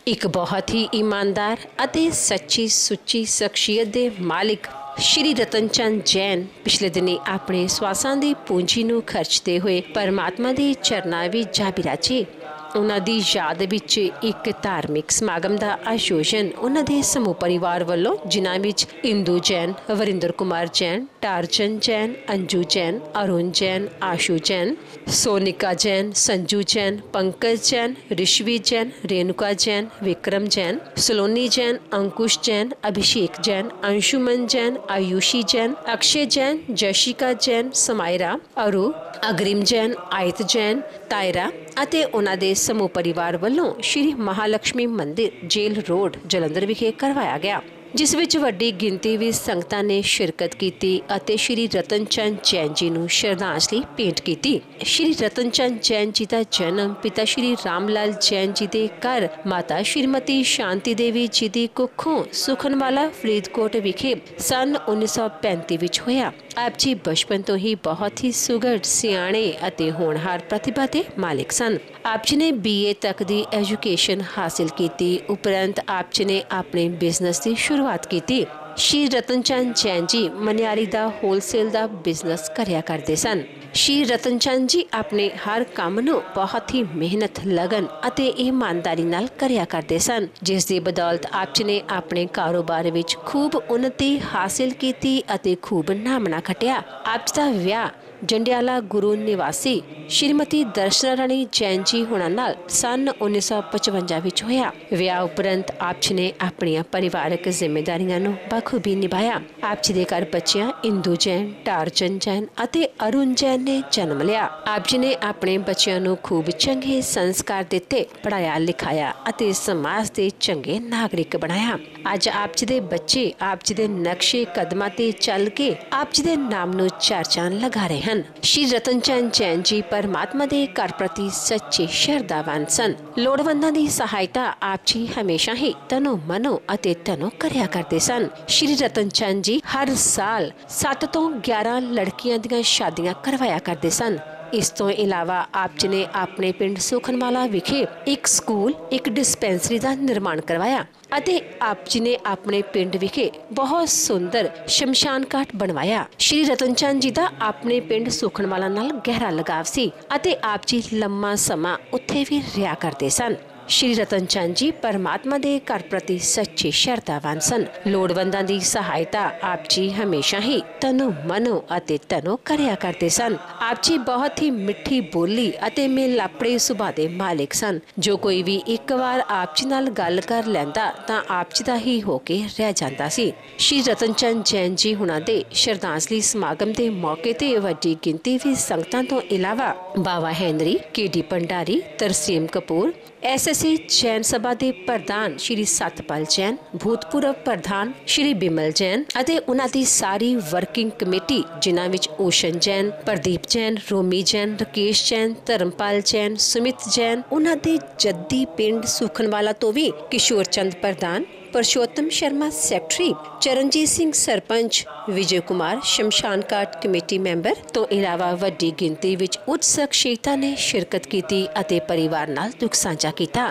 एक बहुत ही ईमानदार ਅਤੇ ਸੱਚੀ ਸੁੱਚੀ ਸ਼ਖਸੀਅਤ ਦੇ ਮਾਲਿਕ ਸ਼੍ਰੀ ਰਤਨ ਚੰਦ ਜੈਨ ਪਿਛਲੇ ਦਿਨੀ ਆਪਣੇ ਸਵਾਸਾਂ ਦੀ ਪੂੰਜੀ ਨੂੰ ਖਰਚਦੇ ਹੋਏ ਪਰਮਾਤਮਾ ਦੇ ਚਰਨਾਂ ਵਿੱਚ ਜਾ ਬਿਰਾਜੇ। ਉਹਨਾਂ ਦੀ ਯਾਦ ਵਿੱਚ ਇੱਕ ਧਾਰਮਿਕ ਸਮਾਗਮ ਦਾ ਆਯੋਜਨ ਉਹਨਾਂ ਦੇ ਸਮੂਹ ਪਰਿਵਾਰ ਵੱਲੋਂ, ਜਿਨ੍ਹਾਂ ਵਿੱਚ ਇੰਦੂ ਜੈਨ, ਵਰਿੰਦਰ ਕੁਮਾਰ ਜੈਨ, टारचंद जैन, अंजू जैन, अरुण जैन, आशु जैन, सोनिका जैन, संजू जैन, पंकज जैन, ऋषवी जैन, रेणुका जैन, विक्रम जैन, सलोनी जैन, अंकुश जैन, अभिषेक जैन, अंशुमन जैन, आयुषी जैन, अक्षय जैन, जशिका जैन, समायरा, अरु, अग्रिम जैन, आयत जैन, तायरा ਅਤੇ ਉਹਨਾਂ ਦੇ ਸਮੂਹ ਪਰਿਵਾਰ ਵੱਲੋਂ ਸ਼੍ਰੀ ਮਹਾਲక్ష్ਮੀ ਮੰਦਿਰ, ਜੇਲ੍ਹ ਰੋਡ, ਜਲੰਧਰ ਵਿਖੇ ਕਰਵਾਇਆ ਗਿਆ, ਜਿਸ ਵਿੱਚ ਵੱਡੀ ਗਿਣਤੀ ਵਿੱਚ ਸੰਗਤਾਂ ਨੇ ਸ਼ਿਰਕਤ ਕੀਤੀ ਅਤੇ ਸ਼੍ਰੀ ਰਤਨ ਚੰਦ ਜੈਨ ਜੀ ਨੂੰ ਸ਼ਰਧਾਂਜਲੀ ਭੇਂਟ ਕੀਤੀ। ਸ਼੍ਰੀ ਰਤਨ ਚੰਦ ਜੈਨ ਜੀ ਦਾ ਜਨਮ ਪਿਤਾ ਸ਼੍ਰੀ ਰਾਮ ਲਾਲ ਜੈਨ ਜੀ ਦੇ ਘਰ ਮਾਤਾ ਸ਼੍ਰੀਮਤੀ ਸ਼ਾਂਤੀ ਦੇਵੀ ਜੀ ਦੀ ਕੁੱਖੋਂ ਸੁਖਨਵਾਲਾ ਫਰੀਦਕੋਟ ਵਿਖੇ ਸਨ 1935 ਵਿੱਚ ਹੋਇਆ। ਆਪ ਜੀ ਬਚਪਨ ਤੋਂ ਹੀ ਬਹੁਤ ਹੀ ਸੁਘੜ, ਸਿਆਣੇ ਅਤੇ ਹੋਣਹਾਰ ਪ੍ਰਤਿਭਾ ਦੇ ਮਾਲਿਕ ਸਨ। ਆਪ ਜੀ ਨੇ BA ਤੱਕ ਦੀ ਐਜੂਕੇਸ਼ਨ ਹਾਸਿਲ ਕੀਤੀ। ਉਪਰੰਤ ਆਪ ਜੀ ਨੇ ਆਪਣੇ ਬਿਜ਼ਨਸ ਦੀ शुरुआत की। श्री रतन चंद जैन जी मनियारी का होलसेल का बिजनेस करया करते सन। श्री रतन चंद जी अपने हर काम नूं बहुत ही मेहनत, लगन ਅਤੇ ईमानदारी नाल करया करते सन, जिस दी बदौलत आप जी ने अपने कारोबार विच खूब उन्नति हासिल की ਅਤੇ खूब नामना खटिया। आप जी दा विआह जंडियाला गुरु निवासी श्रीमती दर्शना राणी जैन जी होना नाल सन 1955 विच होया। विआह उपरंत आप जी ने अपनियां परिवारक जिम्मेदारियां नूं बखूबी निभाया। आप जी दे घर बच्चियां इंदू जैन, टारचंद जैन ਅਤੇ अरुण जैन ने जन्म लिया। आप जी ने अपने बच्चियां नूं खूब चंगे संस्कार दिते, पढ़ाया लिखाया ਅਤੇ समाज ਦੇ चंगे नागरिक बनाया। अज आप जी दे बच्चे आप जी दे नक्शे कदमां ते चल के आप जी दे नाम नूं चार-चांद लगा रहे हैं। श्री रतन चंद जैन जी परमात्मा ਦੇ ਘਰ ਪ੍ਰਤੀ ਸੱਚੇ ਸ਼ਰਧਾਵਾਨ ਸਨ। ਲੋੜਵੰਦਾਂ ਦੀ ਸਹਾਇਤਾ ਆਪ ਜੀ ਹਮੇਸ਼ਾ ਹੀ ਤਨੋਂ ਮਨੋਂ ਅਤੇ ਧਨੋਂ ਕਰਿਆ ਕਰਦੇ ਸਨ। ਸ਼੍ਰੀ ਰਤਨ ਚੰਦ ਜੀ ਹਰ ਸਾਲ 7 ਤੋਂ 11 ਲੜਕੀਆਂ ਦੀਆਂ ਸ਼ਾਦੀਆਂ ਕਰਵਾਇਆ ਕਰਦੇ ਸਨ। ਇਸ ਤੋਂ ਇਲਾਵਾ ਆਪ ਜੀ ਨੇ ਆਪਣੇ ਪਿੰਡ ਸੁਖਨਵਾਲਾ ਵਿਖੇ ਇੱਕ ਸਕੂਲ, ਇੱਕ ਡਿਸਪੈਂਸਰੀ ਦਾ ਨਿਰਮਾਣ ਕਰਵਾਇਆ ਅਤੇ ਆਪ ਜੀ ਨੇ ਆਪਣੇ ਪਿੰਡ ਵਿਖੇ ਬਹੁਤ ਸੁੰਦਰ ਸ਼ਮਸ਼ਾਨ ਘਾਟ ਬਣਵਾਇਆ। ਸ਼੍ਰੀ ਰਤਨ ਚੰਦ ਜੀ ਦਾ ਆਪਣੇ ਪਿੰਡ ਸੁਖਨਵਾਲਾ ਨਾਲ ਗਹਿਰਾ ਲਗਾਵ ਸੀ ਅਤੇ ਆਪ ਜੀ ਲੰਮਾ ਸਮਾਂ ਉੱਥੇ ਵੀ ਰਿਹਾ ਕਰਦੇ ਸਨ। श्री रतन चंद जी परमात्मा ਦੇ ਘਰ ਪ੍ਰਤੀ ਸੱਚੇ ਸ਼ਰਧਾਵਾਨ ਸਨ। ਲੋੜਵੰਦਾਂ ਦੀ ਸਹਾਇਤਾ ਆਪ ਜੀ ਹਮੇਸ਼ਾ ਹੀ ਤਨੋਂ ਮਨੋਂ ਅਤੇ ਧਨੋਂ ਕਰਿਆ ਕਰਦੇ ਸਨ। ਆਪ ਜੀ ਬਹੁਤ ਹੀ ਮਿੱਠੀ ਬੋਲੀ ਅਤੇ ਮਿਲਾਪੜੇ ਸੁਭਾਅ ਦੇ ਮਾਲਿਕ ਸਨ। ਜੋ ਕੋਈ ਵੀ ਇੱਕ ਵਾਰ ਆਪ ਜੀ ਨਾਲ ਗੱਲ ਕਰ ਲੈਂਦਾ ਤਾਂ ਆਪ ਜੀ ਦਾ ਹੀ ਹੋ ਕੇ ਰਹਿ ਜਾਂਦਾ ਸੀ। ਸ਼੍ਰੀ ਰਤਨ ਚੰਦ ਜੈਨ ਜੀ ਹੁਣਾਂ ਦੇ ਸ਼ਰਧਾਂਜਲੀ ਸਮਾਗਮ ਦੇ ਮੌਕੇ ਤੇ ਵੱਡੀ ਗਿਣਤੀ ਵਿੱਚ ਸੰਗਤਾਂ ਤੋਂ ਇਲਾਵਾ Bawa Henry, KD Bhandari, Tarsem Kapoor, SSC Jain Sabha के प्रधान श्री सतपाल जैन, भूतपूर्व प्रधान श्री बिमल जैन ਅਤੇ ਉਹਨਾਂ ਦੀ ਸਾਰੀ वर्किंग कमेटी, जिन्हां विच ओशन जैन, प्रदीप जैन, रोमी जैन, राकेश जैन, धर्मपाल जैन, सुमित जैन, ਉਹਨਾਂ ਦੇ जद्दी पिंड सुखनवाला तो भी किशोर चंद प्रधान, परशोत्तम शर्मा सैकटरी, चरणजीत सिंह सरपंच, विजय कुमार शमशान घाट कमेटी मैंबर तो इलावा वड्डी गिनती विच उच्च शख्सियतां ने शिरकत की ਅਤੇ परिवार नाल दुख साझा किया।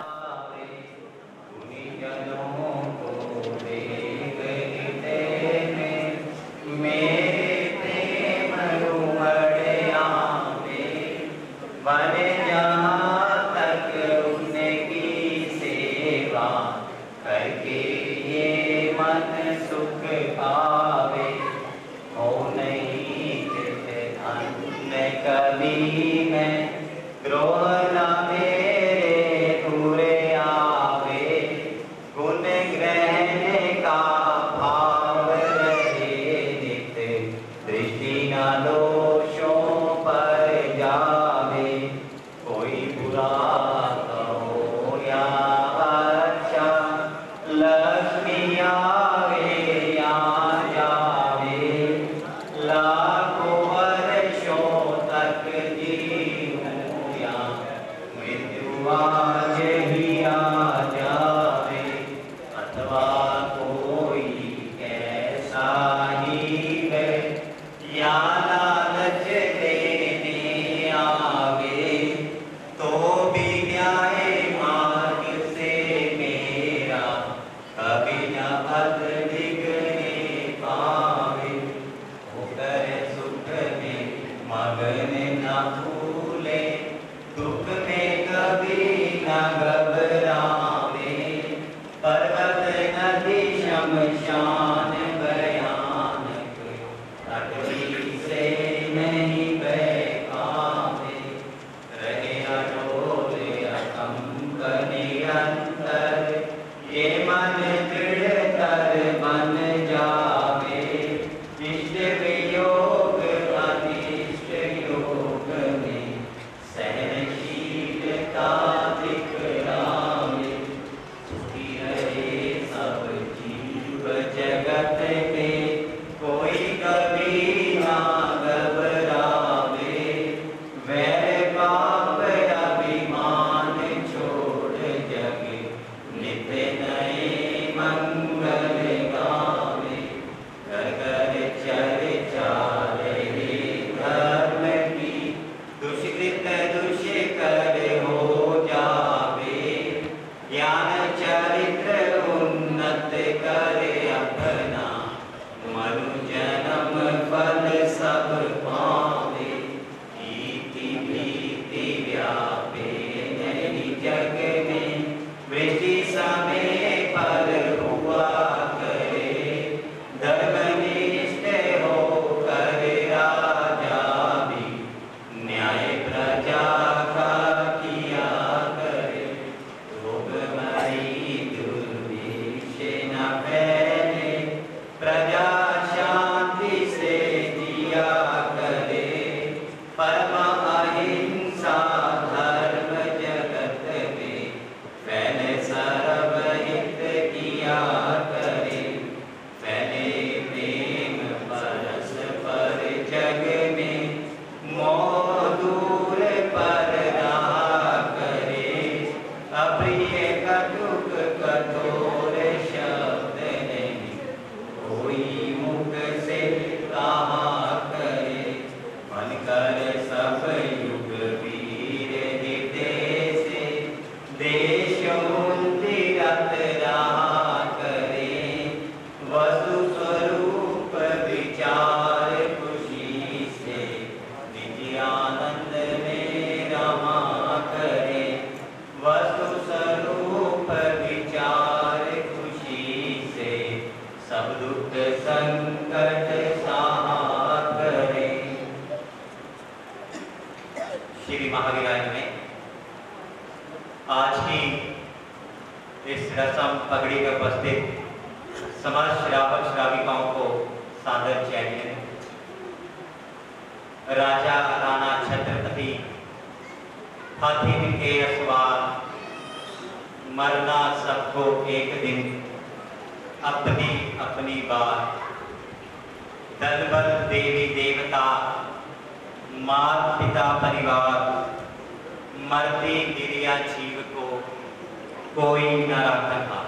मगन न भूले, दुख में कभी न घबरावे, पर्वत नदी शमशान भयानक, अटवी से नहीं बहकावे, रहे अडोल अकंप निरंतर, ये मन दृढ़तर बन जावे, इष्ट वियोग अनिष्ट योग में सहनशीलता दिखलावे, सुखी रहे सब जीव जगत में, कोई कभी ना घबरावे, वैर पाप अभिमान छोड़ जग नित्य नए मंगल गावे, घर घर चर्चा रहे धर्म की, दुष्कृत दुष्कर हो जावे, ज्ञान चरित्र उन्नत करे अपना, मनु जन्म फल सब पावे, इति भीति व्यापे नहीं जग में, वृष्टि समय फल हुआ करे, धर्मनिष्ठ हो कर राजा भी, न्याय प्रजा का किया करे, भोगमयी दुर्भिक्ष न फैले, प्रजा शांति से जिया करे, परम अहिंसा धर्म जगत में, फैले सर्वहित किया करे, फैले प्रेम परस्पर जग में, मोह दूर पर रहा करे, अप्रिय कटुक कठोर शब्द नहीं, कोई मुख से कहा करे, मन कर सब युग वीर हितेश, देश उन्नति रत रहा करे, वसु स्वरूप विचार खुशी से, निज आनंद में रहा करे, वसु स्वरूप विचार खुशी से, सब दुख संकट सहा करे। श्री महावीरायण में आज की इस रसम पगड़ी में उपस्थित समस्त श्रावक श्राविकाओं को सादर जय हिंद। राजा राणा छत्रपति हाथी के सवार, मरना सबको एक दिन, अपनी अपनी बार, दल बल देवी देवता, माता पिता परिवार, मरती गिरिया जीव को कोई न रखा।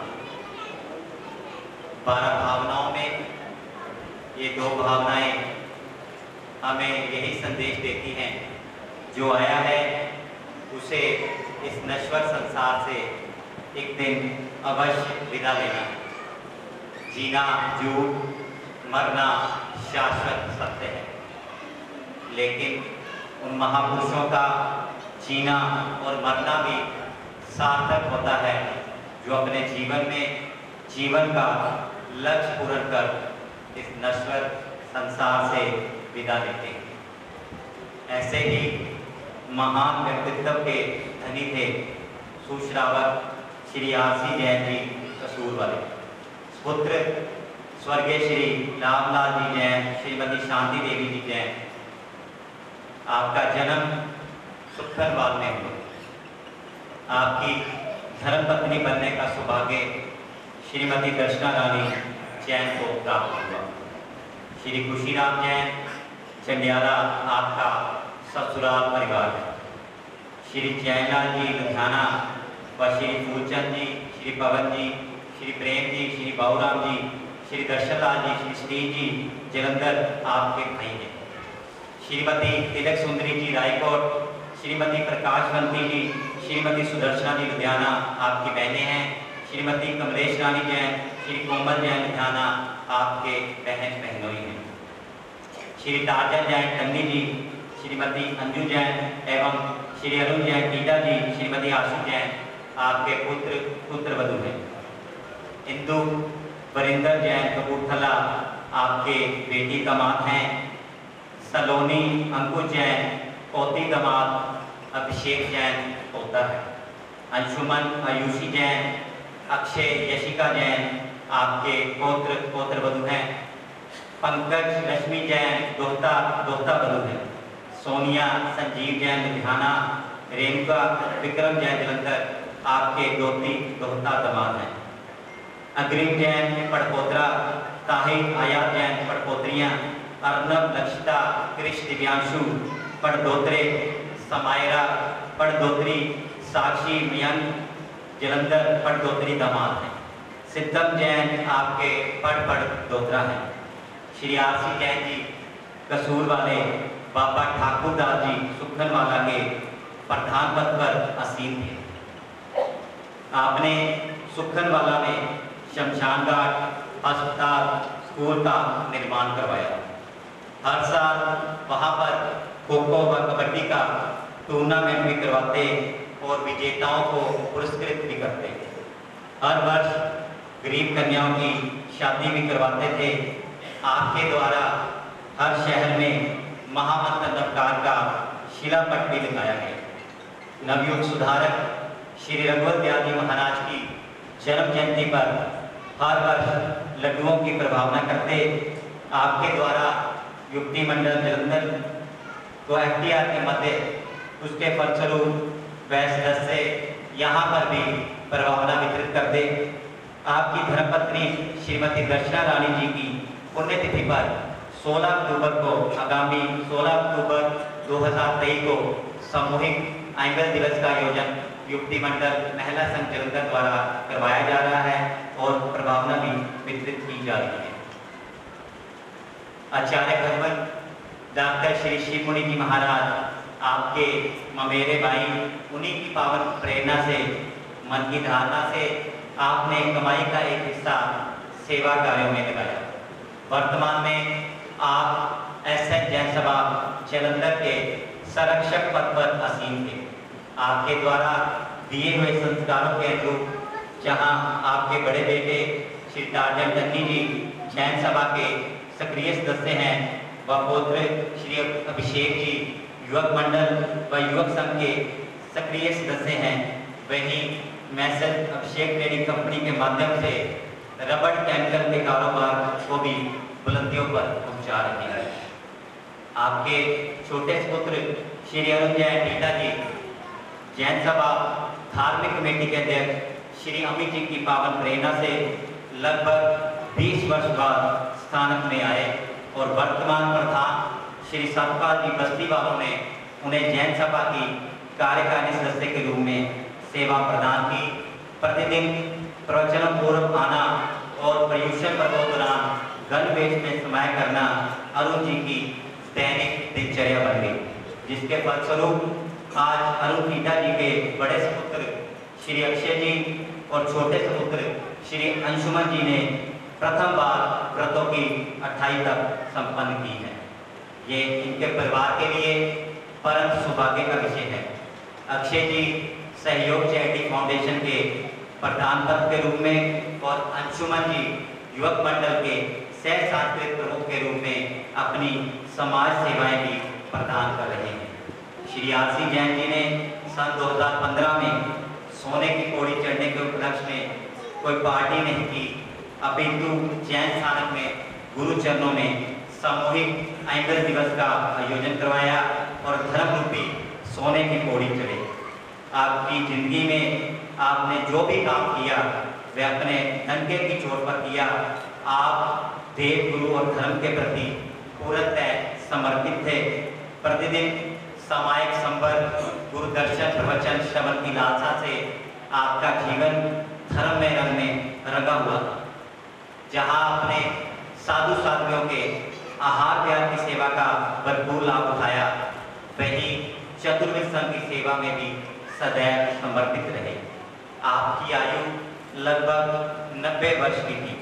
12 भावनाओं में ये 2 भावनाएं हमें यही संदेश देती हैं, जो आया है उसे इस नश्वर संसार से एक दिन अवश्य विदा लेना है। जीना झूठ, मरना शाश्वत सत्य है, लेकिन उन महापुरुषों का जीना और मरना भी सार्थक होता है जो अपने जीवन में जीवन का लक्ष्य पूर्ण कर इस नश्वर संसार से विदा लेते हैं। ऐसे ही महान व्यक्तित्व के धनी थे सुश्रावक श्री आरसी जैन जी कसूर वाले, पुत्र स्वर्गीय श्री रामलाल जी जैन, श्रीमती शांति देवी जी जैन। आपका जन्म सुखनवाल में हुआ। आपकी धर्मपत्नी बनने का सौभाग्य श्रीमती दर्शना रानी जैन को प्राप्त हुआ। श्री खुशीराम जैन चंडियाला आपका ससुराल परिवार है। श्री जयलाल जी लुधियाना व श्री फूलचंद जी, श्री पवन जी, श्री प्रेम जी, श्री बाबूराम जी, श्री दर्शनलाल जी, श्री स्टीन जी जलंधर आपके भाई हैं। श्रीमती तिलक सुंदरी जी रायकोट, श्रीमती प्रकाशवंती जी, श्रीमती सुदर्शना जी लुधियाना आपकी बहनें हैं। श्रीमती कमलेश रानी जैन, श्री कोमल जैन लुधियाना आपके बहन बहनोई हैं। श्री टार्जन जैन टंडी जी, श्रीमती अंजू जैन एवं श्री अरुण जैन टीटा जी, श्रीमती आशु जैन आपके पुत्र वधू हैं। इंदु वरिंदर जैन कपूरथला आपके बेटी दामाद हैं। सलोनी अंकुश जैन पोती दामाद, अभिषेक जैन पोता है। अंशुमन आयुषी जैन, अक्षय यशिका जैन आपके पोत्र वधू हैं। पंकज लक्ष्मी जैन दोहता वधू हैं। सोनिया संजीव जैन लुधियाना, रेणुका विक्रम जैन जलंधर आपके दोहता दामाद हैं। अग्रिम जैन पड़पोत्रा, ताहिर आयात जैन पड़पोत्रियाँ, अर्नब लक्षिता कृष दिव्यांशु पड़दोत्रे, समायरा पड़दोत्री, साक्षी मयंक जलंधर पड़दोत्री दामाद हैं। सिद्धम जैन आपके पड़दोत्रा हैं। श्री आरसी जैन जी कसूर वाले, बाबा ठाकुर दास जी सुखनवाला के प्रधान पद पर आसीन थे। आपने सुखनवाला में शमशान घाट, अस्पताल, स्कूल का निर्माण करवाया। हर साल वहाँ पर खो-खो व कबड्डी का टूर्नामेंट भी करवाते और विजेताओं को पुरस्कृत भी करते। हर वर्ष गरीब कन्याओं की शादी भी करवाते थे। आपके द्वारा हर शहर में महामंत्र नवकार का शिलापट भी लगाया गया। नवयुग सुधारक श्री रघुवर दयाल जी महाराज की जन्म जयंती पर हर वर्ष लड्डुओं की प्रभावना करते। आपके द्वारा युक्ति मंडल जलंधर को एफटीआर के मध्य उसके फलस्वरूप वैसे से यहाँ पर भी प्रभावना वितरित करते। आपकी धर्मपत्नी श्रीमती दर्शना रानी जी की पुण्यतिथि पर 16 अक्टूबर को, आगामी 16 अक्टूबर 2023 को सामूहिक आंगन दिवस का आयोजन युक्ति मंडल महिला संघ जलंधर द्वारा करवाया जा रहा है और प्रभावना भी वितरित की जा रही है। आचार्य भगवान डॉक्टर श्री शिव मुनि जी महाराज आपके ममेरे भाई, उन्हीं की पावन प्रेरणा से, मन की धारणा से आपने कमाई का एक हिस्सा सेवा कार्यों में लगाया। वर्तमान में आप एसएन जैन सभा जलंधर के संरक्षक पद पर आसीन थे। आपके द्वारा दिए हुए संस्कारों के अनुरूप जहां आपके बड़े बेटे श्री टार्जन टन्नी जी जैन सभा के सक्रिय सदस्य हैं व पुत्र श्री अभिषेक जी युवक मंडल व युवक संघ के सक्रिय सदस्य हैं, वहीं मैसेज अभिषेक ट्रेडिंग कंपनी के माध्यम से रबड़ टैंकर के कारोबार को भी बुलंदियों पर पहुंचा रहे हैं। आपके छोटे पुत्र श्री अरुण जैन टीटा जी जैन सभा धार्मिक कमेटी के अध्यक्ष श्री अमित जी की पावन प्रेरणा से लगभग 20 वर्ष बाद स्थानक में आए और वर्तमान प्रधान श्री सतपाल जी बस्ती वालों ने उन्हें जैन सभा की कार्यकारिणी सदस्य के रूप में सेवा प्रदान की। प्रतिदिन प्रवचन पूर्व आना और पर्यूषण पर्वों दौरान गणवेश में समाय करना अरुण जी की दैनिक दिनचर्या बन गई, जिसके फलस्वरूप आज अरुण टीटा जी के बड़े सुपुत्र श्री अक्षय जी और छोटे सुपुत्र श्री अंशुमन जी ने प्रथम बार व्रतों की 28 तक संपन्न की है। ये इनके परिवार के लिए परम सौभाग्य का विषय है। अक्षय जी सहयोग चैरिटी फाउंडेशन के प्रधान पद के रूप में और अंशुमन जी युवक मंडल के सह सांस्कृतिक प्रमुख के रूप में अपनी समाज सेवाएं भी प्रदान कर रहे हैं। श्री आरसी जैन जी ने सन 2015 में सोने की पौड़ी चढ़ने के उपलक्ष्य में कोई पार्टी नहीं की, अपितु जैन स्थानक में गुरु चरणों में सामूहिक आंगन दिवस का आयोजन करवाया और धर्म रूपी सोने की पौड़ी चढ़े। आपकी जिंदगी में आपने जो भी काम किया वह अपने डंके की चोट पर किया। आप देव गुरु और धर्म के प्रति पूर्णतः समर्पित थे। प्रतिदिन सामायिक संपर्क, गुरु दर्शन, प्रवचन, श्रवण की लालसा से आपका जीवन धर्म में रंग में रंगा हुआ था। जहां आपने साधु साधुओं के आहार विहार की सेवा का भरपूर लाभ उठाया, वहीं चतुर्वेद संघ की सेवा में भी सदैव समर्पित रहे। आपकी आयु लगभग 90 वर्ष की थी।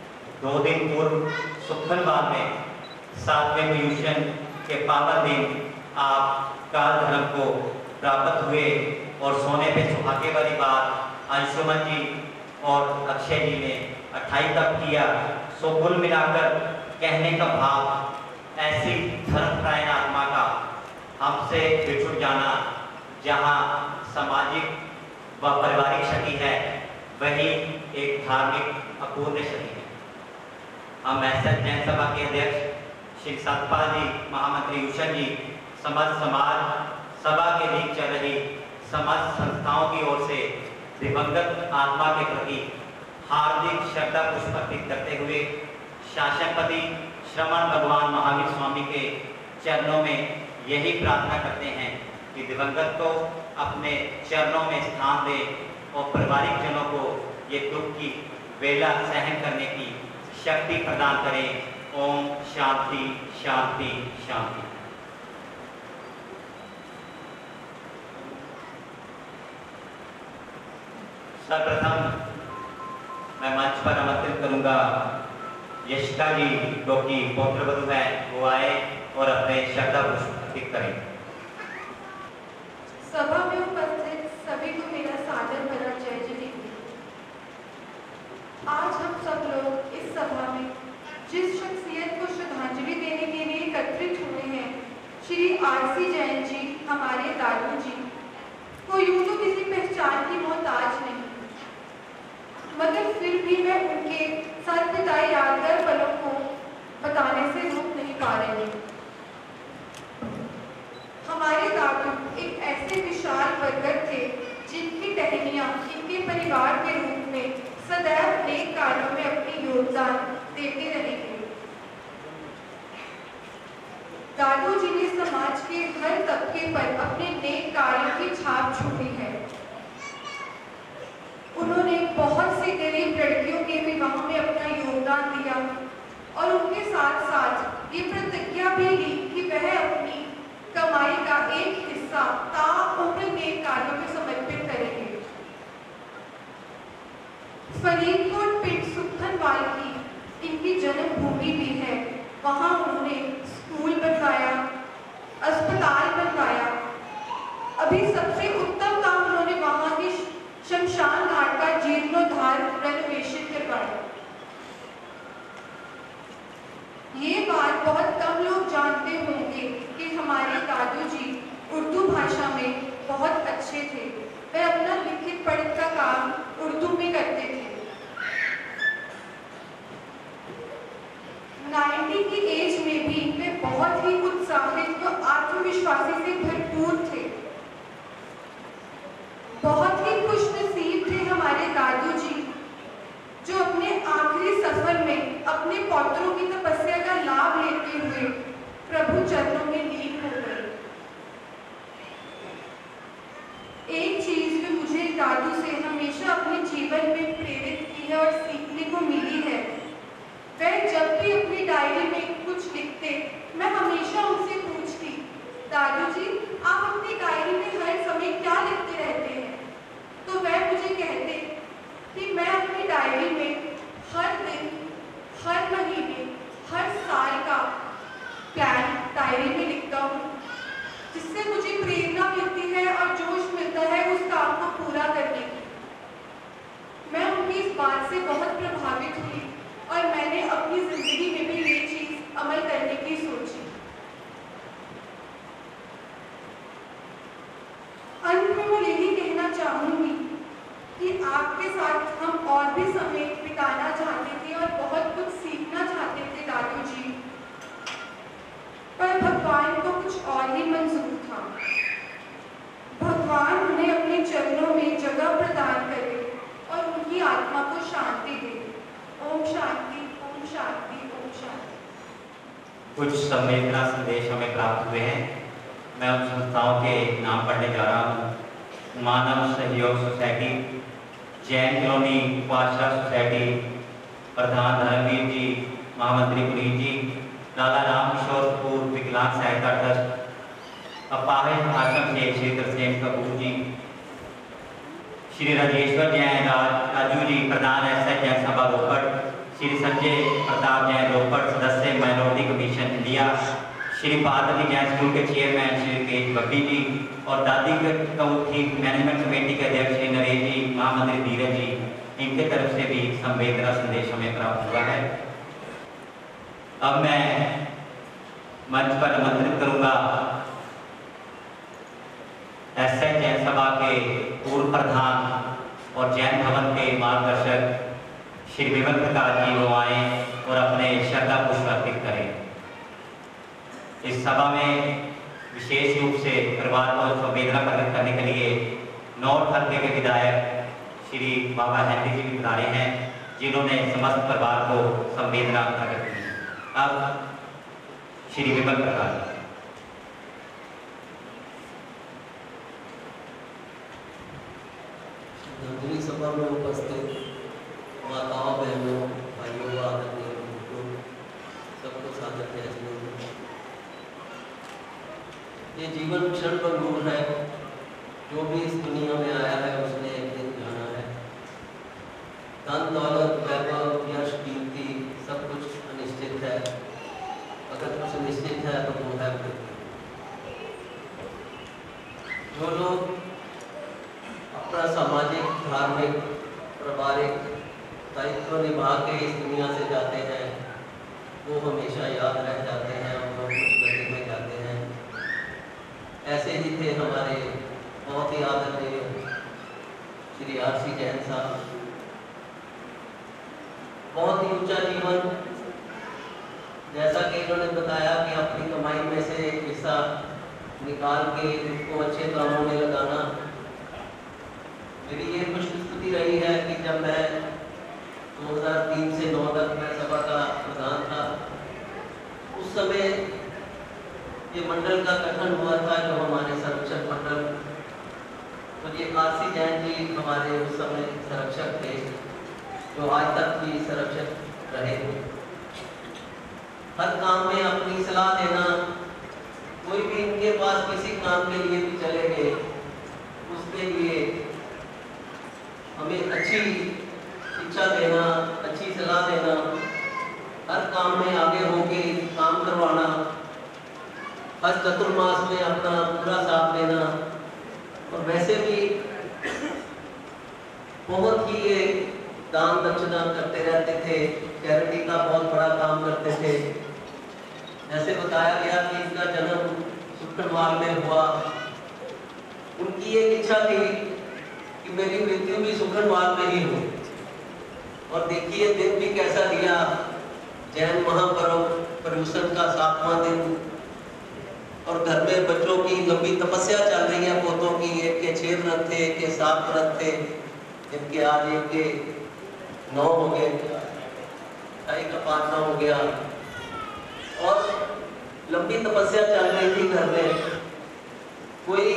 2 दिन पूर्व सुखनवाल में 7वें पर्यूषण के पावन दिन आप काल धर्म को प्राप्त हुए और सोने पे सुहागे वाली बात अंशुमन जी और अक्षय जी ने 28 तक किया। सो कुल मिलाकर कहने का भाव, ऐसी धर्मपरायण आत्मा का हमसे बिछुड़ जाना, जहाँ सामाजिक व पारिवारिक क्षति है, वही एक धार्मिक अपूर्ण क्षति है। हम ऐसा जैन सभा के अध्यक्ष श्री सतपाल जी, महामंत्री उषन जी, समस्त समाज सभा के बीच चल रही समस्त संस्थाओं की ओर से दिवंगत आत्मा के प्रति हार्दिक श्रद्धा पुष्प अर्पित करते हुए शासनपति श्रवण भगवान महावीर स्वामी के चरणों में यही प्रार्थना करते हैं कि दिवंगत को अपने चरणों में स्थान दे और पारिवारिक जनों को ये दुख की वेला सहन करने की शक्ति प्रदान करें। ओम शांति शांति शांति। सर्वप्रथम मैं मंच पर आमंत्रित करूंगा यशिका जी, जो कि पौत्रवधू है, वो आए और अपने श्रद्धा पुष्प अर्पित करें। सभा में उपस्थित सभी को मेरा सादर भरा जय जयकार। आज हम सब लोग इस सभा में जिस शख्सियत को श्रद्धांजलि देने के लिए एकत्रित हुए हैं, श्री आरसी जैन जी, हमारे दादू जी, को यूं तो किसी पहचान की मोहताज नहीं, मगर फिर भी मैं उनके साथ बिताए यादगार पलों को बताने से रोक नहीं पा रही। हमारे दादू एक ऐसे विशाल बरगद थे जिनकी टहनियां इनके परिवार के रूप में सदैव नेक कार्यों में अपनी योगदान देते रहेंगे। दादू जी ने समाज के हर तबके पर अपने नेक कार्यों की छाप छोड़ी है। उन्होंने बहुत सी गरीब लड़कियों के विवाह में अपना योगदान दिया और उनके साथ साथ ये प्रतिज्ञा भी ली कि वह अपनी कमाई का एक हिस्सा ताउम्र नेक कार्यों में समर्पित करेंगे। फरीदकोट पिंड सुखनवाल की इनकी जन्मभूमि भी है। वहां उन्होंने स्कूल बनवाया, अस्पताल बनवाया। अभी सबसे उत्तम काम उन्होंने वहां के शमशान घाट का जीर्णोद्धार, रेनोवेशन करवाया। ये बात बहुत कम लोग जानते होंगे कि हमारे दादू जी उर्दू भाषा में बहुत अच्छे थे। वे अपना लिखित पढ़ित का काम उर्दू में करते थे। 90 की एज में भी वे बहुत ही उत्साहित व आत्मविश्वासी से भरपूर थे। बहुत ही खुशनसीब थे हमारे दादू जी, जो अपने आखिरी सफर में अपने पौत्रों की तपस्या का लाभ लेते हुए प्रभु चरणों में लीन हो गए। एक चीज जो मुझे दादू से हमेशा अपने जीवन में प्रेरित की है और सीखने को मिली है, वह जब भी अपनी डायरी में कुछ लिखते, मैं हमेशा उनसे पूछती, दादू जी आप अपनी डायरी में हर समय क्या लिखते रहते हैं? तो वह मुझे कहते कि मैं अपनी डायरी में हर दिन, हर महीने, हर साल का प्लान डायरी में लिखता हूँ, जिससे मुझे प्रेरणा मिलती है और जोश मिलता है उस काम को पूरा करने की। मैं उनकी इस बात से बहुत प्रभावित हुई और मैंने अपनी जिंदगी में भी ये चीज अमल करने की सोची। अंत में मैं यही कहना चाहूंगी कि आपके साथ हम और भी समय बिताना चाहते थे और बहुत कुछ सीखना चाहते थे दादू जी, पर भगवान को कुछ और ही मंजूर था। भगवान उन्हें अपने चरणों में जगह प्रदान करे और उनकी आत्मा को शांति दे। ओम शांति, ओम शांति, ओम शांति। कुछ संवेदना संदेश हमें प्राप्त हुए हैं। मैं उन संस्थाओं के नाम पढ़ने जा रहा हूँ। Manav Sahyog society, Jain colony Upasana society, प्रधान धर्मवीर जी, महामंत्री पुनीत जी, लाला राम किशोरपुर विकलांग सहायता ट्रस्ट, अपाहिज आश्रम से श्री तरसेम कपूर जी, श्री राजेश्वर जैन राजू जी, प्रधान एसएच जैन सभा रोपड़, श्री संजय प्रताप जैन रोपड़, सदस्य minority commission India, Shri Parvati Jain school के चेयरमैन श्री के बब्बी जी और दादी के की मैनेजमेंट कमेटी के अध्यक्ष श्री नरेश जी, महामंत्री धीरज जी, इनके तरफ से भी संवेदना संदेश हमें प्राप्त हुआ है। अब मैं मंच पर आमंत्रित करूंगा एसएच जैन सभा के पूर्व प्रधान और जैन भवन के मार्गदर्शक श्री विमल प्रकाश जी वो आए और अपने श्रद्धा पुष्प अर्पित करें। इस सभा में विशेष रूप से परिवार को संवेदना प्रकट करने के लिए नॉर्थ हल्के के विधायक श्री बाबा हेनरी जी भी पधारे हैं, जिन्होंने समस्त परिवार को संवेदना प्रकट की। अब श्री विमल प्रकाश। श्रद्धांजलि सभा में उपस्थित माताओं, बहनों, भाइयों, आदरणीय बुजुर्गों, सबको सादर है। ये जीवन क्षण भंगुर है। जो भी इस दुनिया में आया है उसने एक दिन जाना है। धन दौलत, वैभव, यश, कीर्ति सब कुछ अनिश्चित है। अगर कुछ निश्चित है तो वो है मृत्यु। जो लोग अपना सामाजिक, धार्मिक, पारिवारिक दायित्व निभा के इस दुनिया से जाते हैं वो हमेशा याद रह जाते हैं और वो कुछ गति में जाते हैं। ऐसे ही थे हमारे बहुत ही आदरणीय श्री आरसी जैन साहब। बहुत ही ऊंचा जीवन, जैसा कि इन्होंने बताया कि अपनी कमाई में से एक हिस्सा निकाल के उसको अच्छे कामों में लगाना। मेरी ये खुशकिस्मती रही है कि जब मैं 2003 से 9 तक मैं सभा का प्रधान था, उस समय ये मंडल का गठन हुआ था, जो हमारे संरक्षक मंडल, तो ये आरसी जैन जी हमारे उस समय संरक्षक थे, जो आज तक भी संरक्षक रहे। हर काम में अपनी सलाह देना, कोई भी इनके पास किसी काम के लिए भी चले गए, उसके लिए हमें अच्छी शिक्षा देना, अच्छी सलाह देना, हर काम में आगे होके काम करवाना, हर चतुर्मास में अपना पूरा साथ देना। और वैसे भी बहुत ही ये दान दक्षिणा करते रहते थे, चैरिटी का बहुत बड़ा काम करते थे। जैसे बताया गया कि इनका जन्म सुखनवाल में हुआ। उनकी एक इच्छा थी कि मेरी मृत्यु भी सुखनवाल में ही हो। और देखिए दिन भी कैसा दिया, जैन महापर्व पर्यूषण का 7वां दिन, और घर में बच्चों की लंबी तपस्या चल रही है, पोतों की। एक के 6 व्रत थे, एक के 7 व्रत थे, इनके आज एक के 9 हो गए, ढाई का 5वां हो गया। और लंबी तपस्या चल रही थी घर में। कोई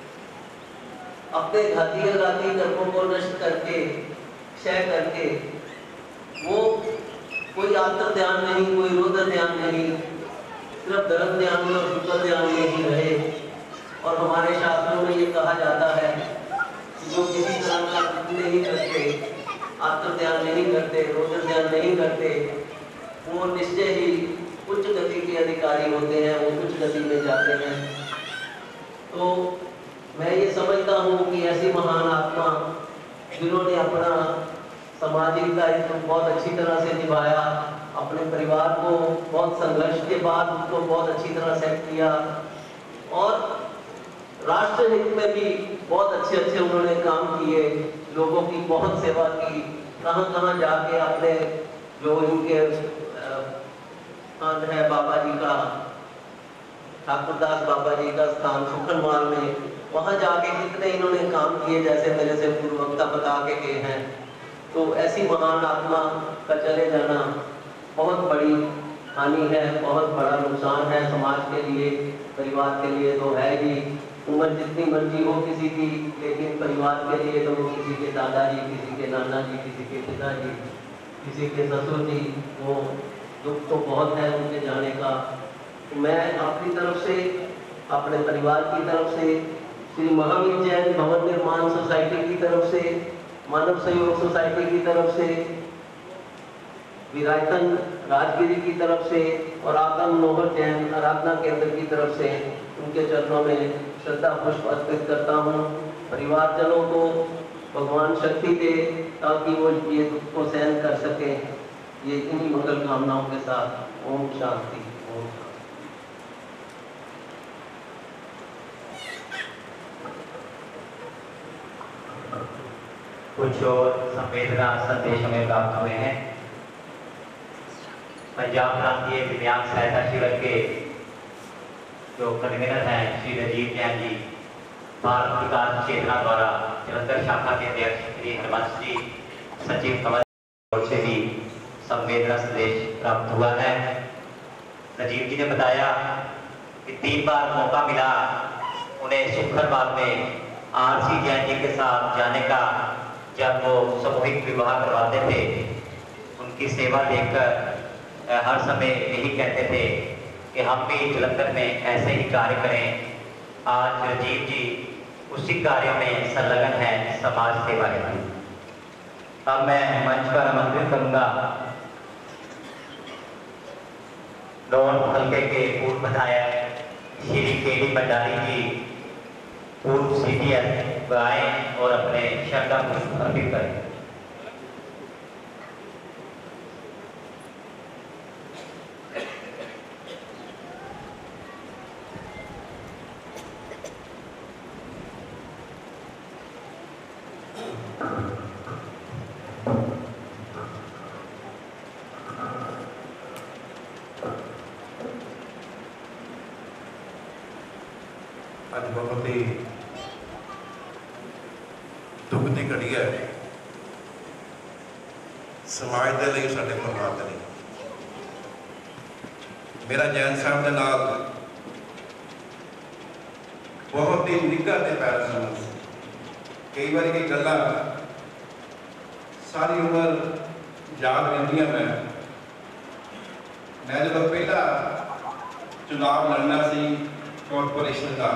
अपने घाती अघाती कर्मों को नष्ट करके, क्षय करके, वो कोई आत्म ध्यान नहीं, कोई रुद्र ध्यान नहीं, सिर्फ धर्म ध्यान में और शुक्ल ध्यान में ही रहे। और हमारे शास्त्रों में ये कहा जाता है कि जो किसी तरह का नहीं करते, आत्म ध्यान नहीं करते, रुद्र ध्यान नहीं करते, वो निश्चय ही उच्च गति के अधिकारी होते हैं, वो उच्च गति में जाते हैं। तो मैं ये समझता हूँ कि ऐसी महान आत्मा जिन्होंने अपना सामाजिक दायित्व बहुत अच्छी तरह से निभाया, अपने परिवार को बहुत संघर्ष के बाद उसको बहुत अच्छी तरह सेट किया, और राष्ट्र हित में भी बहुत अच्छे अच्छे उन्होंने काम किए, लोगों की बहुत सेवा की। कहाँ कहाँ जाके अपने जो इनके स्थान है बाबा जी का, ठाकुरदास बाबा जी का स्थान सुखनवाल में, वहाँ जाके कितने इन्होंने काम किए, जैसे मेरे से पूर्व वक्ता बता के गए हैं। तो ऐसी महान आत्मा का चले जाना बहुत बड़ी हानि है, बहुत बड़ा नुकसान है समाज के लिए, परिवार के लिए तो है ही। उम्र जितनी मर्जी हो किसी की, लेकिन परिवार के लिए तो किसी के दादाजी, किसी के नाना जी, किसी के पिताजी, किसी के ससुर जी, वो दुख तो बहुत है उनके जाने का। तो मैं अपनी तरफ से, अपने परिवार की तरफ से, श्री महावीर जैन भवन निर्माण सोसाइटी की तरफ से, मानव सहयोग सोसाइटी की तरफ से विरायतन राजगिरी की तरफ से और आत्म मनोहर जैन आराधना केंद्र की तरफ से उनके चरणों में श्रद्धा पुष्प अर्पित करता हूँ। परिवारजनों को भगवान शक्ति दे ताकि वो ये दुख को सहन कर सके। ये इन्हीं मंगल कामनाओं के साथ ओम शांति। ओम शांति। कुछ और संवेदना संदेश हमें प्राप्त हुए हैं। पंजाब प्रांतीय दिव्यांग सहायता शिविर के जो कन्वीनर हैं श्री राजीव जैन जी, भारत विकास चेतना द्वारा जलंधर शाखा के अध्यक्ष श्री हरबंश जी, सचिव कंवर से भी संवेदना संदेश प्राप्त हुआ है। राजीव जी ने बताया कि 3 बार मौका मिला उन्हें शुक्रवार में आरसी जैन जी के साथ जाने का, जब वो सामूहिक विवाह करवाते थे। उनकी सेवा देखकर हर समय यही कहते थे कि हम भी जलंधर में ऐसे ही कार्य करें। आज राजीव जी उसी कार्य में संलग्न है, समाज सेवा में। अब मैं मंच पर आमंत्रित करूंगा नौन हल्के के पूर्व विधायक श्री के.डी. भंडारी जी पूर्व CDS आए और अपने श्रद्धा पुष्प अर्पित करें। आज बहुत ही दुख की घड़ी है। समाज के लिए साडे कोल बात नहीं। मेरा जैन साहब के नाल बहुत ही निग्घा ते प्यार संबंध से कई बार की गल्लां सारी उम्र याद रहिंदियां। मैं जब पहला चुनाव लड़ना सी कॉरपोरेशन का,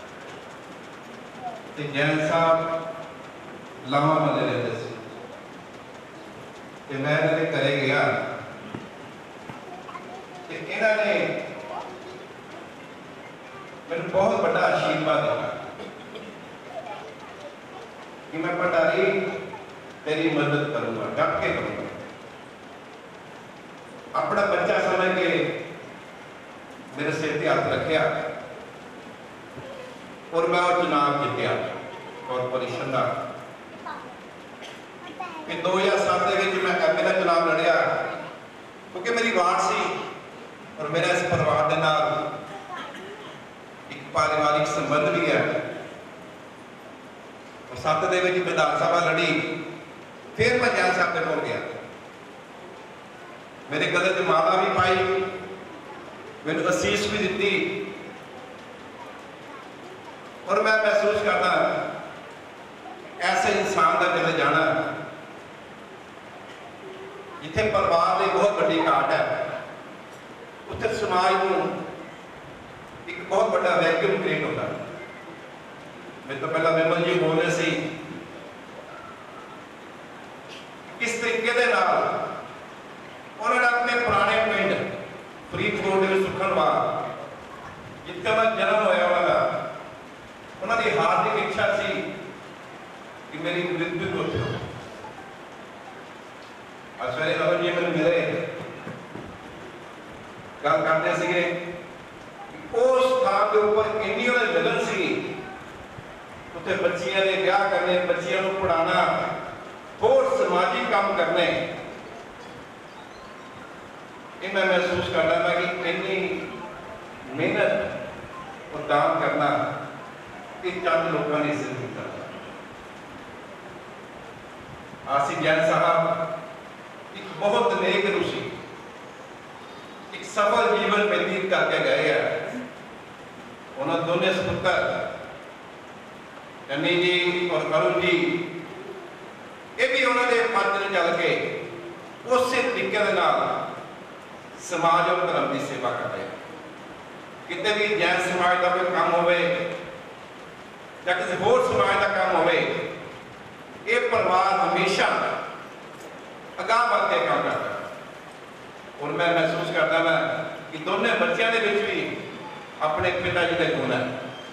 तो जैन साहब लावा मले रहते थे कि मैं इन्होंने घरे गया कि इन्होंने मैंने बहुत बड़ा आशीर्वाद दिया कि मैं भंडारी तेरी मदद करूंगा, डट के करूंगा। अपना बच्चा समझ के मेरे सिर पर हाथ रखा और मैं वो चुनाव जीत्या कॉरपोरेशन का। 2007 मैं MA का चुनाव लड़िया क्योंकि मेरी वार्ड सी और मेरा इस परिवार के नाल एक पारिवारिक संबंध भी है। और 7 के विधान सभा लड़ी, फिर मैं जैन साहब के कोल गया। मेरे गले से माला भी पाई, मैंने असीस भी दी और मैं महसूस करता ऐसे इंसान का चले जाना जिथे परिवार की बहुत बड़ी घाट है, उत्थे समाज को एक बहुत बड़ा वैक्यूम क्रिएट होता है। मेरे तो पहला विमल जी बोल रहे थे किस तरीके के नाल उन्होंने अपने पुराने पिंड फरीदकोट के सुखनवाल जिथे मैं जन्म होया वाला, उन्होंने हार्दिक इच्छा सी कि मेरी मृत्यु को हो। आज सवेरे अगर जी मैंने मिले गल करते थे उस स्थान के ऊपर इन्नी उन्हें लगन सी, उत्थे बच्चियां के ब्याह करने, बच्चियां को पढ़ाना, होर समाजिक काम करने। ये मैं महसूस करता था कि इन्नी मेहनत और दान करना एक चंद लोगों ने सिर्फ किया। आसी जैन साहब एक बहुत नेक ऋषि, एक सफल जीवन व्यतीत करके गए हैं। उन्होंने दोनों सुपुत्र चन्नी जी और अरुण जी, ये भी उन्होंने पंथ में चल के उस तरीके के नाल समाज और धर्म की सेवा कर रहे हैं। कितने भी जैन समाज का कोई काम होवे या किसी होर समाज का काम होवे, ये परिवार हमेशा अगाह बढ़ के काम करता है। ਦੋਨੇ ਬੱਚਿਆਂ ਦੇ ਵਿੱਚ ਵੀ ਆਪਣੇ ਪਿਤਾ ਜੀ ਦੇ ਗੁਣ ਹੈ।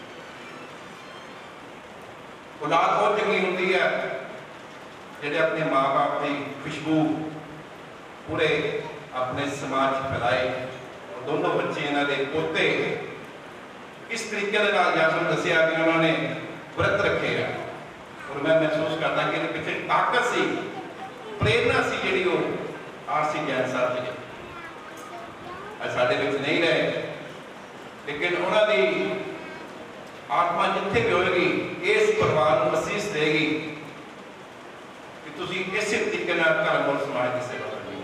ਔਲਾਦ ਬਹੁਤ ਚੰਗੀ ਹੁੰਦੀ ਹੈ ਜਿਹੜੇ ਆਪਣੇ ਮਾਂ-ਬਾਪ ਦੀ ਖੁਸ਼ਬੂ ਪੂਰੇ ਆਪਣੇ ਸਮਾਜ 'ਚ ਫੈਲਾਏ। ਦੋਨੋਂ ਬੱਚੇ ਇਹਨਾਂ ਦੇ ਪੋਤੇ ਇਸ ਤਰੀਕੇ ਦੇ ਨਾਲ ਜਦ ਦੱਸਿਆ ਕਿ ਉਹਨਾਂ ਨੇ व्रत रखे है और मैं महसूस करता कि पिछले ताकत सी प्रेरणा सी जी आरसी जैन साहब जी साढ़े नहीं रहे, लेकिन उन्होंने आत्मा जिथे भी होगी इस परिवार को असीस देगी कि तुम इस तरीके धर्म और समाज की सेवा करनी।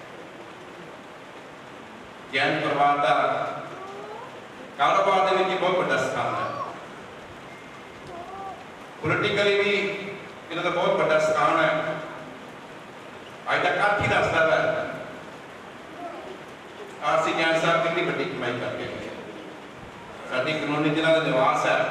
जैन परिवार का कारोबार के बहुत बड़ा स्थान है, पोलिटिकली भी इन्हों का बहुत बड़ा स्थान है। अज तक काफी दसदा है आरसी जैन साहब कितनी बड़ी कमाई करके गए। साडी कानूनी जिन्हों का निवास है